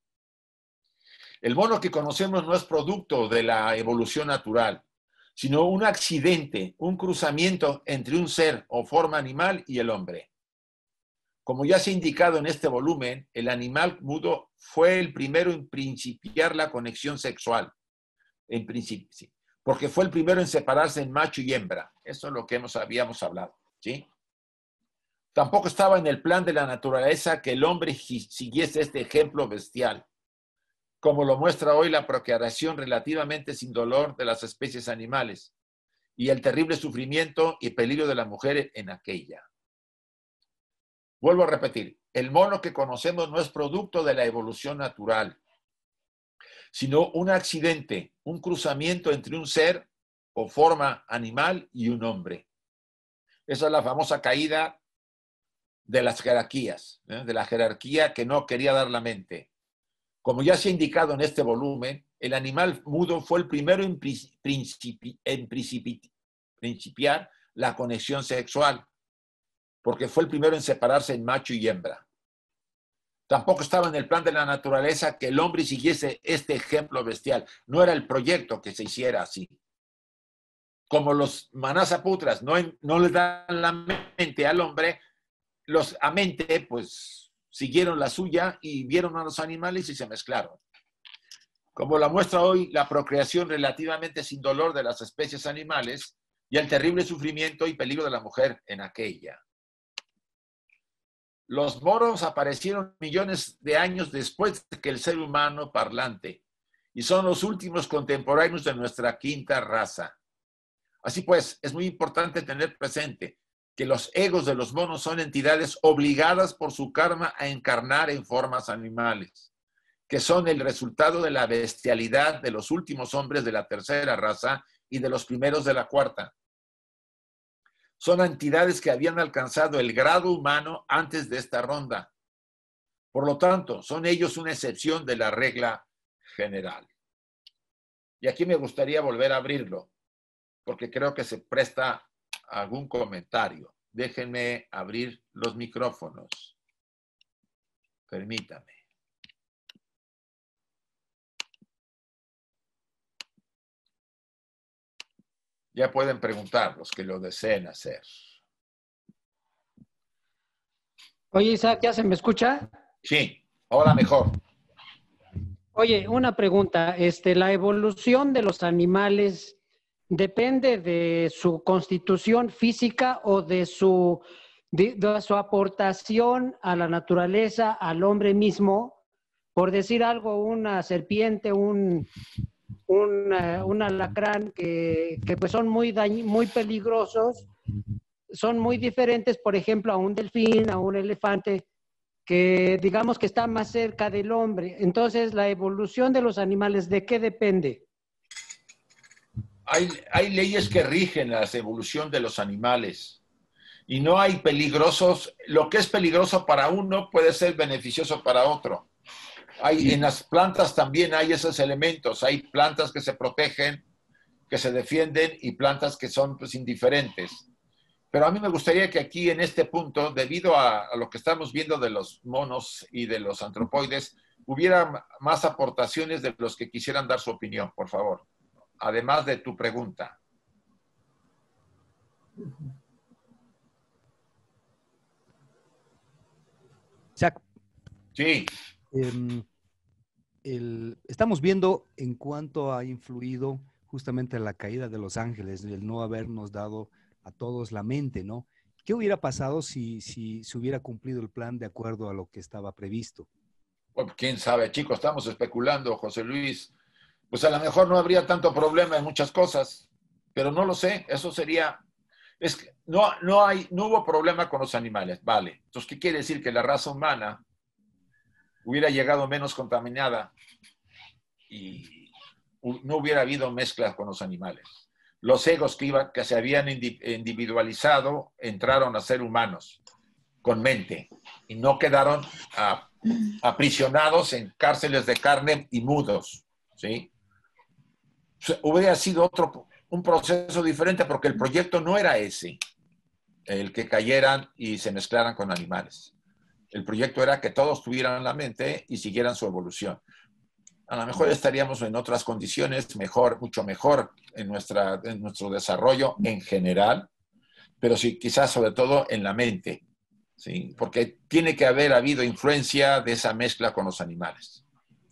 El mono que conocemos no es producto de la evolución natural, sino un accidente, un cruzamiento entre un ser o forma animal y el hombre. Como ya se ha indicado en este volumen, el animal mudo fue el primero en principiar la conexión sexual. En principio, sí. Porque fue el primero en separarse en macho y hembra. Eso es lo que habíamos hablado, ¿sí? Tampoco estaba en el plan de la naturaleza que el hombre siguiese este ejemplo bestial, como lo muestra hoy la procreación relativamente sin dolor de las especies animales y el terrible sufrimiento y peligro de la mujer en aquella. Vuelvo a repetir, el mono que conocemos no es producto de la evolución natural, sino un accidente, un cruzamiento entre un ser o forma animal y un hombre. Esa es la famosa caída de las jerarquías, de la jerarquía que no quería dar la mente. Como ya se ha indicado en este volumen, el animal mudo fue el primero en principiar la conexión sexual, porque fue el primero en separarse en macho y hembra. Tampoco estaba en el plan de la naturaleza que el hombre siguiese este ejemplo bestial. No era el proyecto que se hiciera así. Como los manasaputras no le dan la mente al hombre, los amente, pues, siguieron la suya y vieron a los animales y se mezclaron. Como la muestra hoy la procreación relativamente sin dolor de las especies animales y el terrible sufrimiento y peligro de la mujer en aquella. Los moros aparecieron millones de años después que el ser humano parlante y son los últimos contemporáneos de nuestra quinta raza. Así pues, es muy importante tener presente que los egos de los monos son entidades obligadas por su karma a encarnar en formas animales, que son el resultado de la bestialidad de los últimos hombres de la tercera raza y de los primeros de la cuarta. Son entidades que habían alcanzado el grado humano antes de esta ronda. Por lo tanto, son ellos una excepción de la regla general. Y aquí me gustaría volver a abrirlo, porque creo que se presta a algún comentario. Déjenme abrir los micrófonos. Permítame. Ya pueden preguntar los que lo deseen hacer. Oye, Isaac, ¿ya se me escucha? Sí, ahora mejor. Oye, una pregunta. ¿La evolución de los animales depende de su constitución física o de su aportación a la naturaleza, al hombre mismo? Por decir algo, una serpiente, un alacrán que pues son muy peligrosos, son muy diferentes, por ejemplo, a un delfín, a un elefante, que digamos que está más cerca del hombre. Entonces, la evolución de los animales, ¿de qué depende? Hay leyes que rigen la evolución de los animales y no hay peligrosos. Lo que es peligroso para uno puede ser beneficioso para otro. En las plantas también hay esos elementos. Hay plantas que se protegen, que se defienden y plantas que son pues indiferentes. Pero a mí me gustaría que aquí en este punto, debido a lo que estamos viendo de los monos y de los antropoides, hubiera más aportaciones de los que quisieran dar su opinión, por favor. Además de tu pregunta. Isaac. Sí. Estamos viendo en cuánto ha influido justamente la caída de los ángeles, el no habernos dado a todos la mente, ¿no? ¿Qué hubiera pasado si se hubiera cumplido el plan de acuerdo a lo que estaba previsto? Pues, quién sabe, chicos, estamos especulando, José Luis. Pues a lo mejor no habría tanto problema en muchas cosas, pero no lo sé. Eso sería... Es que no hubo problema con los animales, vale. Entonces, ¿qué quiere decir? Que la raza humana hubiera llegado menos contaminada y no hubiera habido mezcla con los animales. Los egos que se habían individualizado entraron a ser humanos con mente y no quedaron aprisionados en cárceles de carne y mudos, ¿sí? Hubiera sido un proceso diferente porque el proyecto no era ese, el que cayeran y se mezclaran con animales. El proyecto era que todos tuvieran la mente y siguieran su evolución. A lo mejor estaríamos en otras condiciones mucho mejor en nuestro desarrollo en general, pero sí, quizás sobre todo en la mente, ¿sí? Porque tiene que haber habido influencia de esa mezcla con los animales.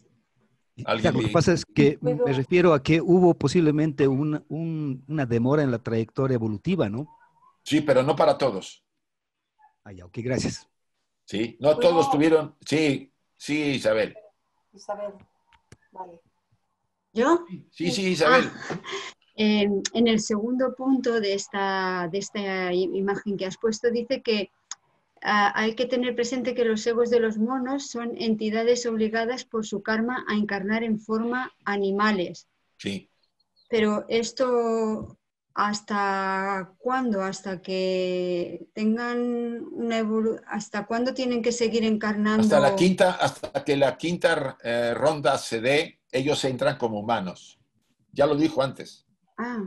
Lo que pasa es que me refiero a que hubo posiblemente una demora en la trayectoria evolutiva, ¿no? Sí, pero no para todos. Ah, ya, ok, gracias. Sí, no todos tuvieron... Sí, Isabel. Isabel, vale. ¿Yo? Sí, Isabel. En el segundo punto de esta imagen que has puesto, dice que hay que tener presente que los egos de los monos son entidades obligadas por su karma a encarnar en forma animales. Sí. Pero esto, ¿hasta cuándo? Hasta que tengan una evolución, ¿hasta cuándo tienen que seguir encarnando? Hasta que la quinta ronda se dé, ellos entran como humanos. Ya lo dijo antes. Ah.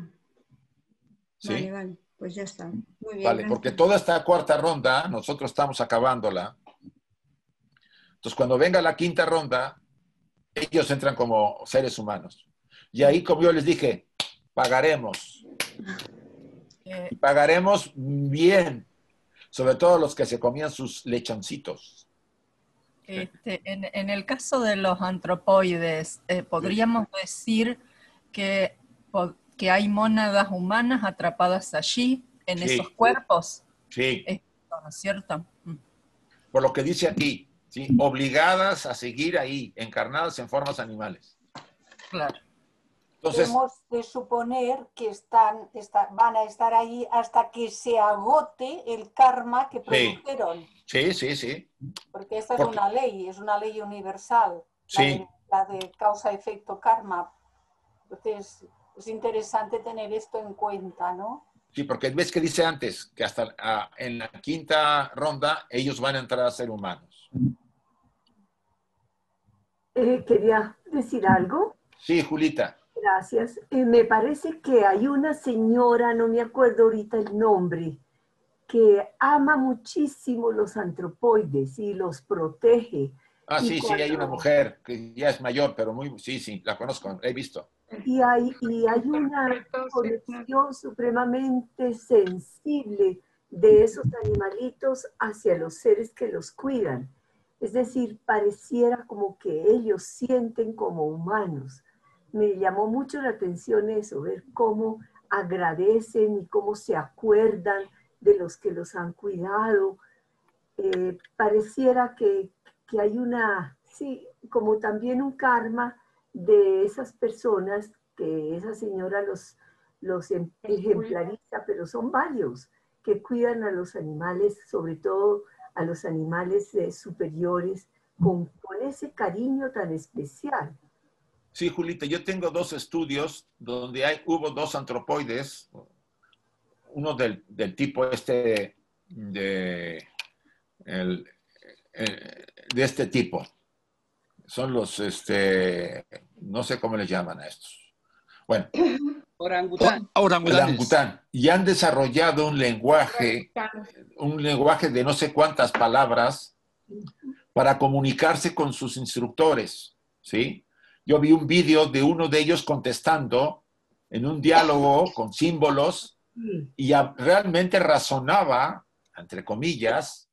¿Sí? Vale, pues ya está. Muy bien. Vale, gracias. porque toda esta cuarta ronda, nosotros estamos acabándola. Entonces, cuando venga la quinta ronda, ellos entran como seres humanos. Y ahí, como yo les dije, pagaremos. Y pagaremos bien. Sobre todo los que se comían sus lechoncitos. En el caso de los antropoides, podríamos decir que hay mónadas humanas atrapadas allí, en esos cuerpos. Sí. ¿No es cierto? Por lo que dice aquí, ¿sí? Obligadas a seguir ahí, encarnadas en formas animales. Claro. Entonces, hemos de suponer que van a estar ahí hasta que se agote el karma que produjeron. Sí. Porque esta es una ley universal, sí. la de causa-efecto karma. Entonces, es interesante tener esto en cuenta, ¿no? Sí, porque ves que dice antes que hasta en la quinta ronda ellos van a entrar a ser humanos. Quería decir algo. Sí, Julita. Gracias. Me parece que hay una señora, no me acuerdo ahorita el nombre, que ama muchísimo los antropoides y los protege. Ah, sí, hay una mujer que ya es mayor, pero sí, la conozco, la he visto. Y hay una conexión supremamente sensible de esos animalitos hacia los seres que los cuidan. Es decir, pareciera como que ellos sienten como humanos. Me llamó mucho la atención eso, ver cómo agradecen y cómo se acuerdan de los que los han cuidado. Pareciera que hay como también un karma de esas personas que esa señora los ejemplariza, pero son varios que cuidan a los animales, sobre todo a los animales superiores, con ese cariño tan especial. Sí, Julita, yo tengo 2 estudios donde hubo 2 antropoides, uno del tipo de este tipo. Son los, no sé cómo les llaman a estos. Bueno. Orangután. Y han desarrollado un lenguaje de no sé cuántas palabras para comunicarse con sus instructores, ¿sí? Yo vi un vídeo de uno de ellos contestando en un diálogo con símbolos y realmente razonaba, entre comillas,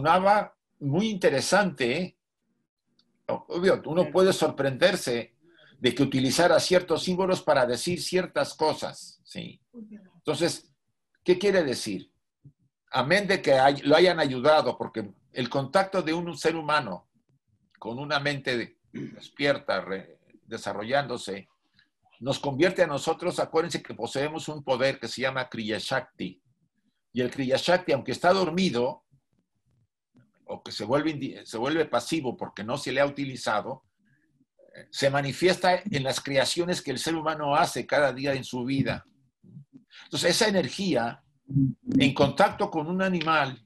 muy interesante. Obvio, uno puede sorprenderse de que utilizara ciertos símbolos para decir ciertas cosas, ¿sí? Entonces, ¿qué quiere decir? Amén de que lo hayan ayudado, porque el contacto de un ser humano con una mente despierta, desarrollándose, nos convierte a nosotros, acuérdense que poseemos un poder que se llama Kriya Shakti. Y el Kriya Shakti, aunque está dormido, o que se vuelve pasivo porque no se le ha utilizado, se manifiesta en las creaciones que el ser humano hace cada día en su vida. Entonces, esa energía, en contacto con un animal,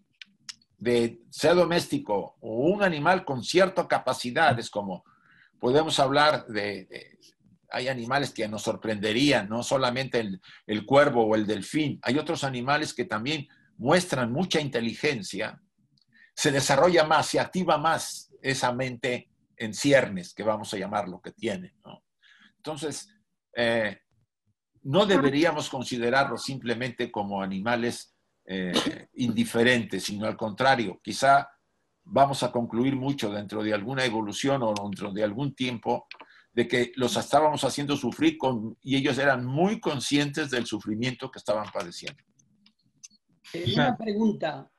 sea doméstico o un animal con ciertas capacidades, como podemos hablar hay animales que nos sorprenderían, no solamente el cuervo o el delfín, hay otros animales que también muestran mucha inteligencia, se desarrolla más, se activa más esa mente en ciernes, que vamos a llamar lo que tiene, ¿no? Entonces, no deberíamos considerarlos simplemente como animales indiferentes, sino al contrario, quizá vamos a concluir mucho dentro de alguna evolución o dentro de algún tiempo de que los estábamos haciendo sufrir y ellos eran muy conscientes del sufrimiento que estaban padeciendo. Una pregunta.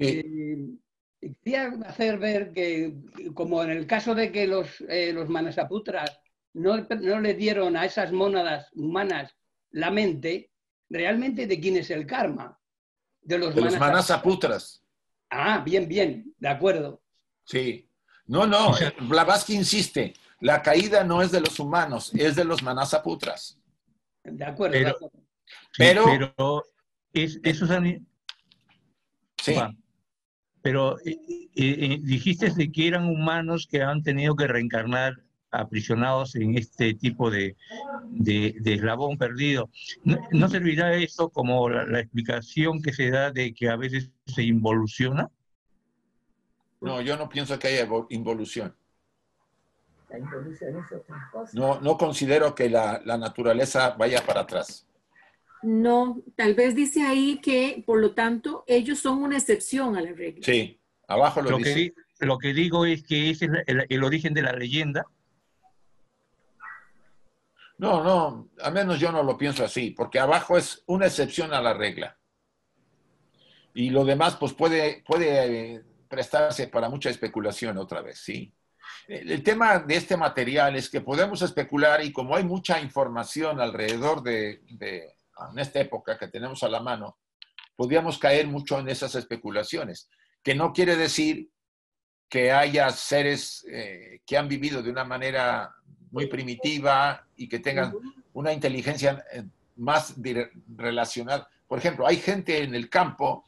Quería hacer ver que, como en el caso de que los Manasaputras no le dieron a esas mónadas humanas la mente, realmente ¿de quién es el karma? De los Manasaputras. Ah, bien, de acuerdo. Sí. No, Blavatsky insiste, la caída no es de los humanos, es de los Manasaputras. De acuerdo. Pero esos sí. Pero dijiste de que eran humanos que han tenido que reencarnar aprisionados en este tipo de eslabón perdido. ¿No servirá eso como la explicación que se da de que a veces se involuciona? No, yo no pienso que haya involución. La involución es otra cosa. No considero que la naturaleza vaya para atrás. No, tal vez dice ahí que, por lo tanto, ellos son una excepción a la regla. Sí, abajo lo dice. Lo que digo es que ese es el origen de la leyenda. No, al menos yo no lo pienso así, porque abajo es una excepción a la regla. Y lo demás, pues puede prestarse para mucha especulación otra vez, ¿sí? El tema de este material es que podemos especular y como hay mucha información alrededor en esta época que tenemos a la mano, podríamos caer mucho en esas especulaciones, que no quiere decir que haya seres que han vivido de una manera muy primitiva y que tengan una inteligencia más relacionada. Por ejemplo, hay gente en el campo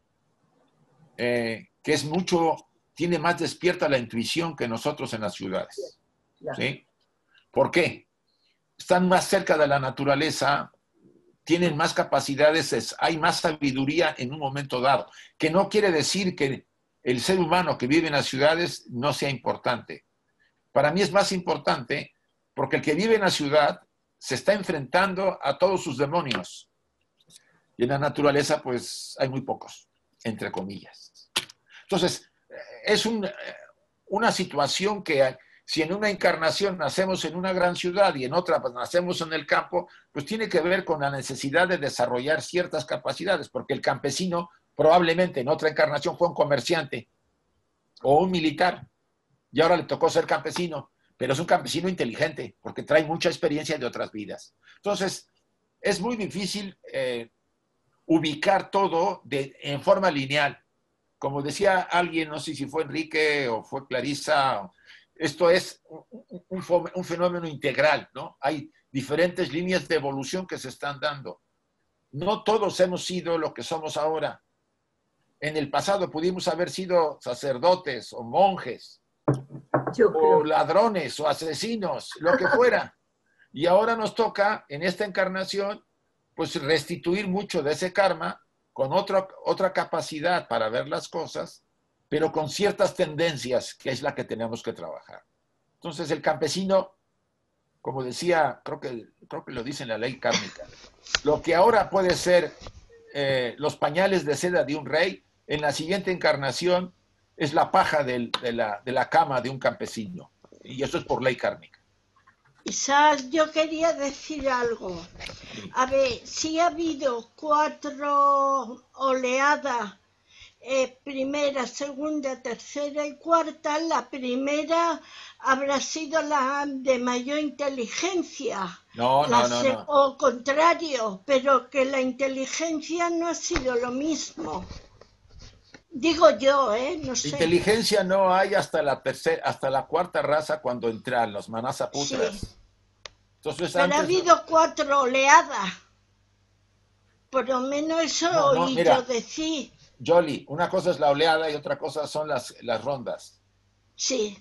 que tiene más despierta la intuición que nosotros en las ciudades. ¿Sí? ¿Por qué? Están más cerca de la naturaleza, tienen más capacidades, hay más sabiduría en un momento dado, que no quiere decir que el ser humano que vive en las ciudades no sea importante. Para mí es más importante porque el que vive en la ciudad se está enfrentando a todos sus demonios. Y en la naturaleza, pues, hay muy pocos, entre comillas. Entonces, es una situación que si en una encarnación nacemos en una gran ciudad y en otra pues, nacemos en el campo, pues tiene que ver con la necesidad de desarrollar ciertas capacidades, porque el campesino probablemente en otra encarnación fue un comerciante o un militar y ahora le tocó ser campesino, pero es un campesino inteligente porque trae mucha experiencia de otras vidas. Entonces, es muy difícil ubicar todo en forma lineal. Como decía alguien, no sé si fue Enrique o fue Clarisa, esto es un fenómeno integral, ¿no? Hay diferentes líneas de evolución que se están dando. No todos hemos sido lo que somos ahora. En el pasado pudimos haber sido sacerdotes o monjes, o ladrones o asesinos, lo que fuera. Y ahora nos toca, en esta encarnación, pues restituir mucho de ese karma con otra capacidad para ver las cosas, pero con ciertas tendencias, que es la que tenemos que trabajar. Entonces, el campesino, como decía, creo que lo dice en la ley kármica, lo que ahora puede ser los pañales de seda de un rey, en la siguiente encarnación es la paja de la cama de un campesino. Y eso es por ley kármica. Isaac, yo quería decir algo. A ver, si ha habido 4 oleadas, primera, segunda, tercera y cuarta, la primera habrá sido la de mayor inteligencia. No. O contrario, pero que la inteligencia no ha sido lo mismo. Digo yo, no sé. Inteligencia no hay hasta la cuarta raza cuando entran los Manasaputras. Sí. Entonces, pero ha habido 4 oleadas. Por lo menos eso oí yo decir. Yoli, una cosa es la oleada y otra cosa son las rondas. Sí.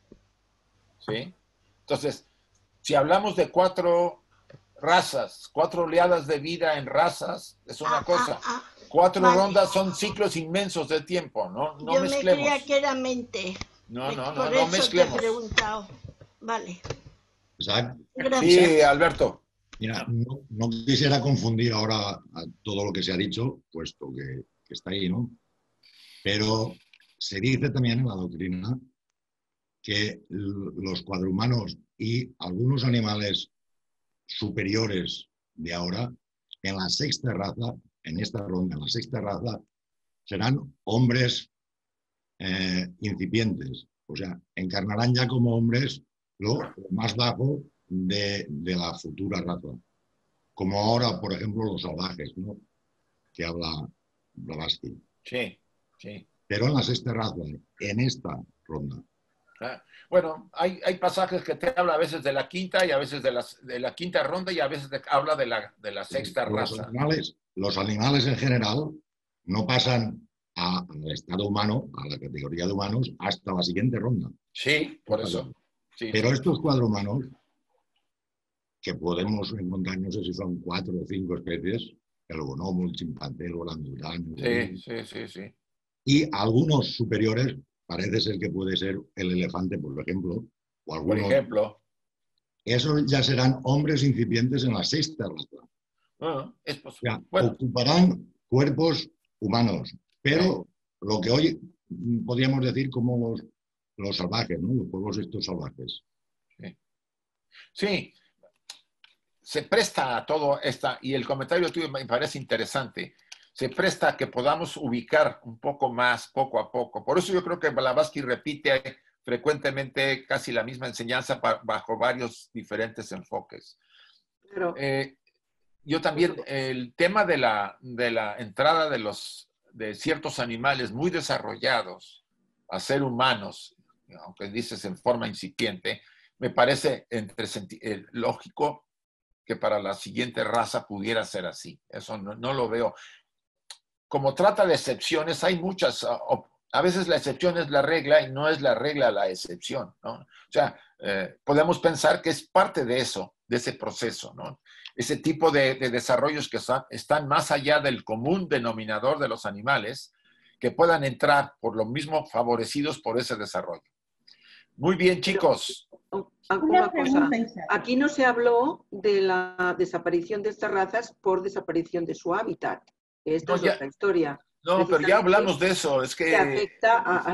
¿Sí? Entonces, si hablamos de 4 razas, 4 oleadas de vida en razas, es una cosa. 4 rondas son ciclos inmensos de tiempo, ¿no? No yo mezclemos. Me creía que era mente. No eso mezclemos. Te he preguntado. Vale. Isaac. Gracias. Sí, Alberto. Mira, no quisiera confundir ahora a todo lo que se ha dicho, puesto que está ahí, ¿no? Pero se dice también en la doctrina que los cuadrumanos y algunos animales superiores de ahora, en la sexta raza, en esta ronda, en la sexta raza, serán hombres incipientes, o sea, encarnarán ya como hombres lo más bajo de la futura raza. Como ahora, por ejemplo, los salvajes, ¿no? Que habla Blavatsky. Sí. Pero en la sexta raza, en esta ronda. Bueno, hay pasajes que te habla a veces de la quinta y a veces de la quinta ronda y a veces habla de la sexta raza. Los animales en general no pasan al estado humano, a la categoría de humanos, hasta la siguiente ronda. Sí, por eso. Sí, pero estos cuadrumanos, que podemos encontrar, no sé si son 4 o 5 especies, el bonobo, el chimpancé, el orangután. Sí. Y algunos superiores, parece ser que puede ser el elefante, por ejemplo. O algunos, por ejemplo. Esos ya serán hombres incipientes en la sexta raza. Es posible. O sea, ocuparán cuerpos humanos, pero lo que hoy podríamos decir como los salvajes, ¿no? Los pueblos estos salvajes. Sí. Se presta a todo y el comentario tuyo me parece interesante, se presta a que podamos ubicar un poco más, poco a poco. Por eso yo creo que Blavatsky repite frecuentemente casi la misma enseñanza bajo varios diferentes enfoques. Pero, yo también, el tema de la entrada de ciertos animales muy desarrollados a ser humanos, aunque dices en forma incipiente, me parece lógico que para la siguiente raza pudiera ser así. Eso no lo veo. Como trata de excepciones, hay muchas. A veces la excepción es la regla y no es la regla la excepción, ¿no? O sea, podemos pensar que es parte de eso, de ese proceso, ¿no? Ese tipo de desarrollos que están más allá del común denominador de los animales, que puedan entrar por lo mismo favorecidos por ese desarrollo. Muy bien, chicos. Una cosa, aquí no se habló de la desaparición de estas razas por desaparición de su hábitat. Esta es otra historia. No, pero ya hablamos de eso. Es que afecta a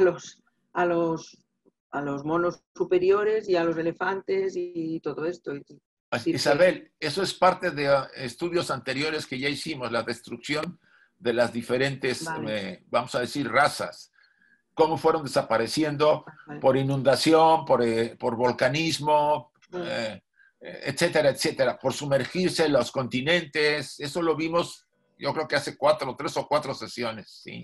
los monos superiores y a los elefantes y todo esto. Isabel, eso es parte de estudios anteriores que ya hicimos, la destrucción de las diferentes, vamos a decir, razas. Cómo fueron desapareciendo por inundación, por volcanismo, etcétera, por sumergirse en los continentes. Eso lo vimos, yo creo que hace 3 o 4 sesiones, sí.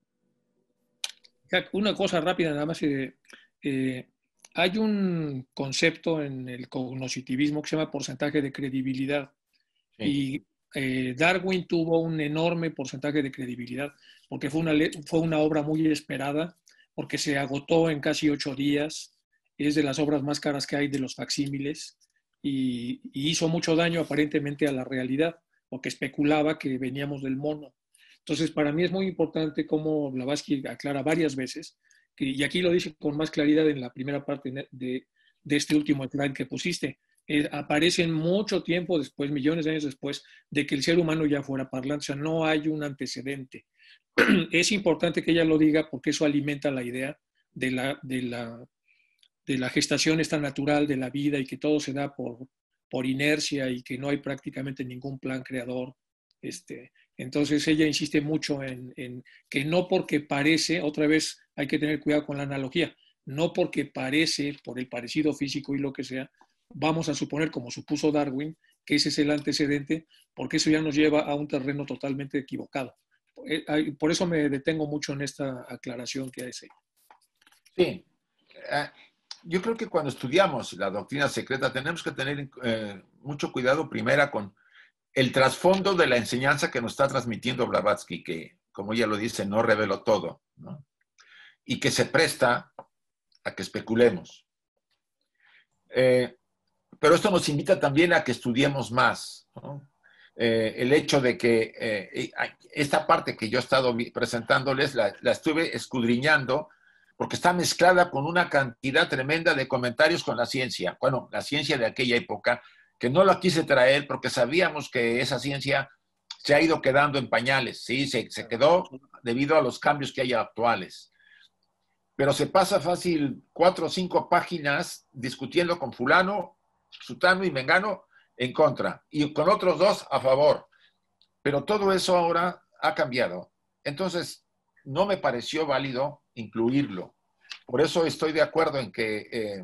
Una cosa rápida nada más. Hay un concepto en el cognitivismo que se llama porcentaje de credibilidad. Sí. Y Darwin tuvo un enorme porcentaje de credibilidad porque fue una obra muy esperada, porque se agotó en casi 8 días. Es de las obras más caras que hay de los facsímiles y hizo mucho daño aparentemente a la realidad, porque especulaba que veníamos del mono. Entonces, para mí es muy importante como Blavatsky aclara varias veces, y aquí lo dice con más claridad en la primera parte de este último slide que pusiste, aparecen mucho tiempo después, millones de años después, de que el ser humano ya fuera parlante. O sea, no hay un antecedente. Es importante que ella lo diga porque eso alimenta la idea de la gestación esta natural de la vida y que todo se da por inercia y que no hay prácticamente ningún plan creador. Entonces ella insiste mucho en que no porque parece, otra vez hay que tener cuidado con la analogía, no porque parece, por el parecido físico y lo que sea, vamos a suponer, como supuso Darwin, que ese es el antecedente, porque eso ya nos lleva a un terreno totalmente equivocado. Por eso me detengo mucho en esta aclaración que hace. Sí. Yo creo que cuando estudiamos la doctrina secreta tenemos que tener mucho cuidado primero con el trasfondo de la enseñanza que nos está transmitiendo Blavatsky, que, como ella lo dice, no reveló todo, ¿no? Y que se presta a que especulemos. Pero esto nos invita también a que estudiemos más, ¿no? El hecho de que esta parte que yo he estado presentándoles la estuve escudriñando porque está mezclada con una cantidad tremenda de comentarios con la ciencia. Bueno, la ciencia de aquella época, que no la quise traer porque sabíamos que esa ciencia se ha ido quedando en pañales, ¿sí? Se quedó debido a los cambios que hay actuales. Pero se pasa fácil 4 o 5 páginas discutiendo con fulano, sutano y mengano en contra, y con otros 2 a favor. Pero todo eso ahora ha cambiado. Entonces, no me pareció válido incluirlo. Por eso estoy de acuerdo en que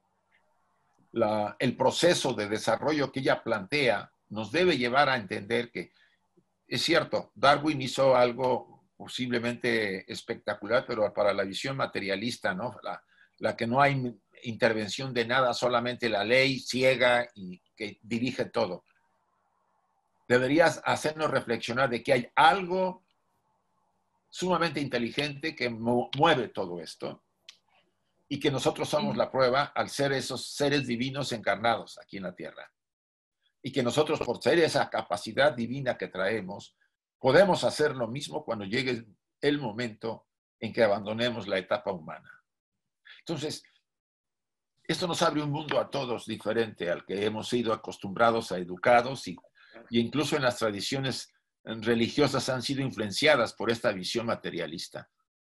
el proceso de desarrollo que ella plantea nos debe llevar a entender que es cierto, Darwin hizo algo posiblemente espectacular, pero para la visión materialista, ¿no? La que no hay intervención de nada, solamente la ley ciega y que dirige todo. Deberías hacernos reflexionar de que hay algo sumamente inteligente que mueve todo esto y que nosotros somos la prueba al ser esos seres divinos encarnados aquí en la Tierra. Y que nosotros, por ser esa capacidad divina que traemos, podemos hacer lo mismo cuando llegue el momento en que abandonemos la etapa humana. Entonces, esto nos abre un mundo a todos diferente al que hemos sido acostumbrados a educados y incluso en las tradiciones religiosas han sido influenciadas por esta visión materialista.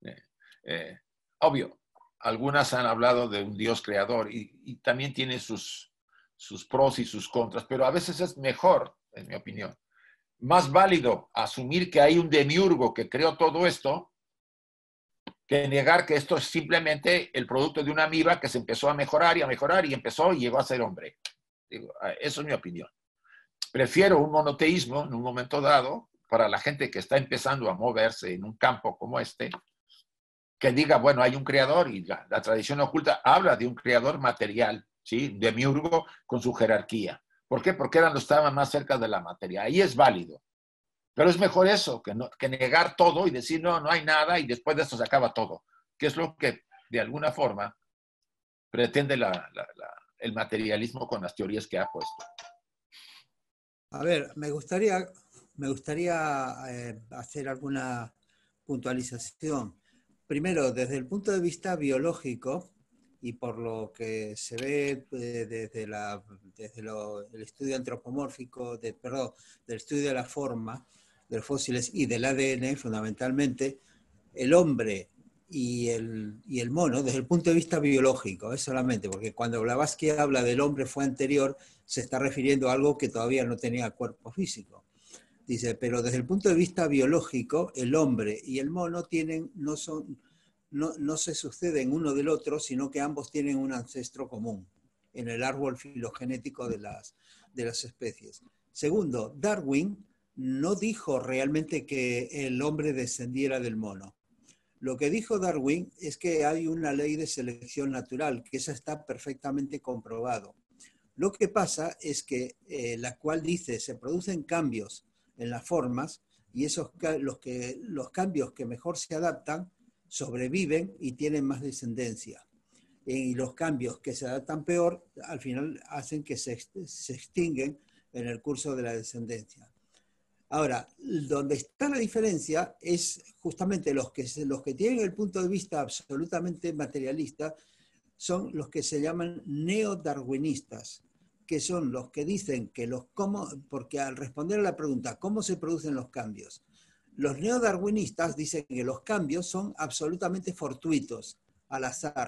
Obvio, algunas han hablado de un Dios creador y también tiene sus pros y sus contras, pero a veces es mejor, en mi opinión, más válido asumir que hay un demiurgo que creó todo esto que negar que esto es simplemente el producto de una amiba que se empezó a mejorar y empezó y llegó a ser hombre. Digo, eso es mi opinión. Prefiero un monoteísmo en un momento dado para la gente que está empezando a moverse en un campo como este, que diga, bueno, hay un creador y la tradición oculta habla de un creador material, ¿sí? Demiurgo con su jerarquía. ¿Por qué? Porque eran los que estaban más cerca de la materia. Ahí es válido. Pero es mejor eso que negar todo y decir, no, no hay nada y después de esto se acaba todo. Que es lo que, de alguna forma, pretende el materialismo con las teorías que ha puesto. A ver, me gustaría hacer alguna puntualización. Primero, desde el punto de vista biológico, y por lo que se ve desde el estudio antropomórfico, del estudio de la forma, de los fósiles y del ADN, fundamentalmente, el hombre y el mono, desde el punto de vista biológico, es solamente, porque cuando Blavatsky habla del hombre fue anterior, se está refiriendo a algo que todavía no tenía cuerpo físico. Dice, pero desde el punto de vista biológico, el hombre y el mono no se suceden uno del otro, sino que ambos tienen un ancestro común en el árbol filogenético de las especies. Segundo, Darwin no dijo realmente que el hombre descendiera del mono. Lo que dijo Darwin es que hay una ley de selección natural, que eso está perfectamente comprobado. Lo que pasa es que la cual dice, se producen cambios en las formas y los cambios que mejor se adaptan sobreviven y tienen más descendencia. Y los cambios que se adaptan peor, al final hacen que se extinguen en el curso de la descendencia. Ahora, donde está la diferencia es justamente los que tienen el punto de vista absolutamente materialista, son los que se llaman neodarwinistas, que son los que dicen que porque al responder a la pregunta, ¿cómo se producen los cambios? Los neodarwinistas dicen que los cambios son absolutamente fortuitos, al azar,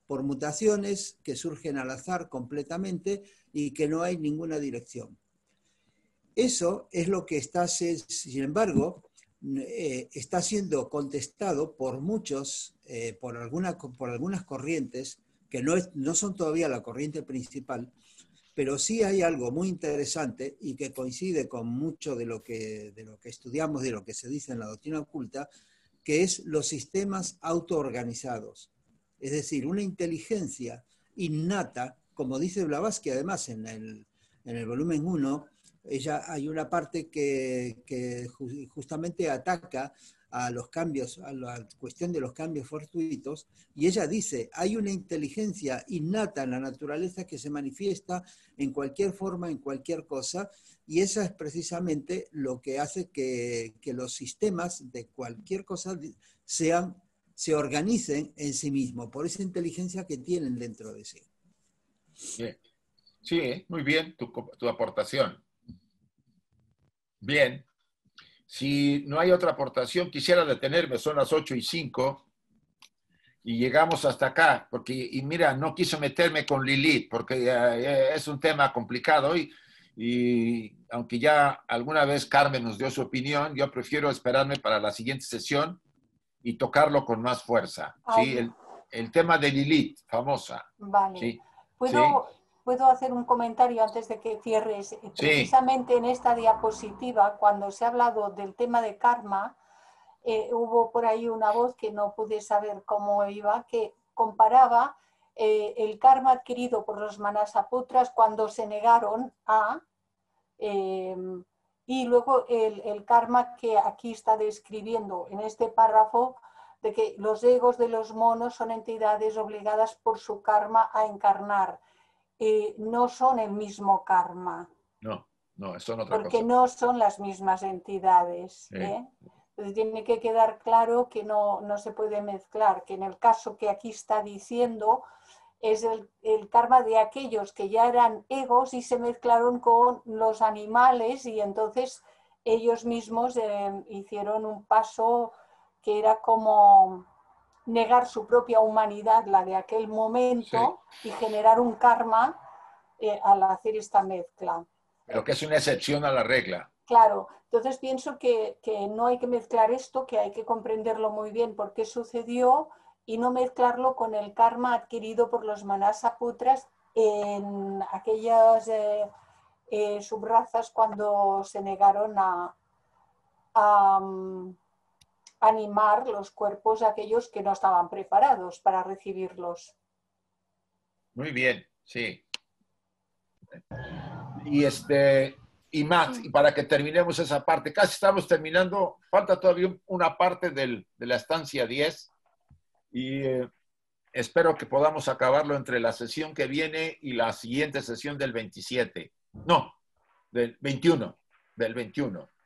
por mutaciones que surgen al azar completamente y que no hay ninguna dirección. Eso es lo que está, sin embargo, está siendo contestado por muchos, por algunas corrientes, que no son todavía la corriente principal, pero sí hay algo muy interesante y que coincide con mucho de lo que estudiamos, de lo que se dice en la doctrina oculta, que es los sistemas autoorganizados. Es decir, una inteligencia innata, como dice Blavatsky además en el volumen 1, hay una parte que justamente ataca a los cambios, a la cuestión de los cambios fortuitos, y ella dice, hay una inteligencia innata en la naturaleza que se manifiesta en cualquier forma, en cualquier cosa, y esa es precisamente lo que hace que los sistemas de cualquier cosa se organicen en sí mismos, por esa inteligencia que tienen dentro de sí. Bien. Sí, muy bien tu aportación. Bien. Si no hay otra aportación, quisiera detenerme, son las 8:05 y llegamos hasta acá, y mira, no quiso meterme con Lilith, porque es un tema complicado y aunque ya alguna vez Carmen nos dio su opinión, yo prefiero esperarme para la siguiente sesión y tocarlo con más fuerza. ¿Sí? El tema de Lilith, famosa. Vale. ¿Sí? ¿Puedo hacer un comentario antes de que cierres? Precisamente en esta diapositiva, cuando se ha hablado del tema de karma, hubo por ahí una voz que no pude saber cómo iba, que comparaba el karma adquirido por los manasaputras cuando se negaron a, y luego el karma que aquí está describiendo en este párrafo, de que los egos de los monos son entidades obligadas por su karma a encarnar. No son el mismo karma. No, son otra cosa. Porque no son las mismas entidades. Entonces tiene que quedar claro que no se puede mezclar, que en el caso que aquí está diciendo es el karma de aquellos que ya eran egos y se mezclaron con los animales y entonces ellos mismos hicieron un paso que era como negar su propia humanidad, la de aquel momento, y generar un karma al hacer esta mezcla. Pero que es una excepción a la regla. Claro, entonces pienso que no hay que mezclar esto, que hay que comprenderlo muy bien por qué sucedió y no mezclarlo con el karma adquirido por los manasaputras en aquellas subrazas cuando se negaron a animar los cuerpos a aquellos que no estaban preparados para recibirlos. Muy bien, sí. Y Matt, y para que terminemos esa parte, casi estamos terminando, falta todavía una parte de la estancia 10 y espero que podamos acabarlo entre la sesión que viene y la siguiente sesión del 27. No, del 21.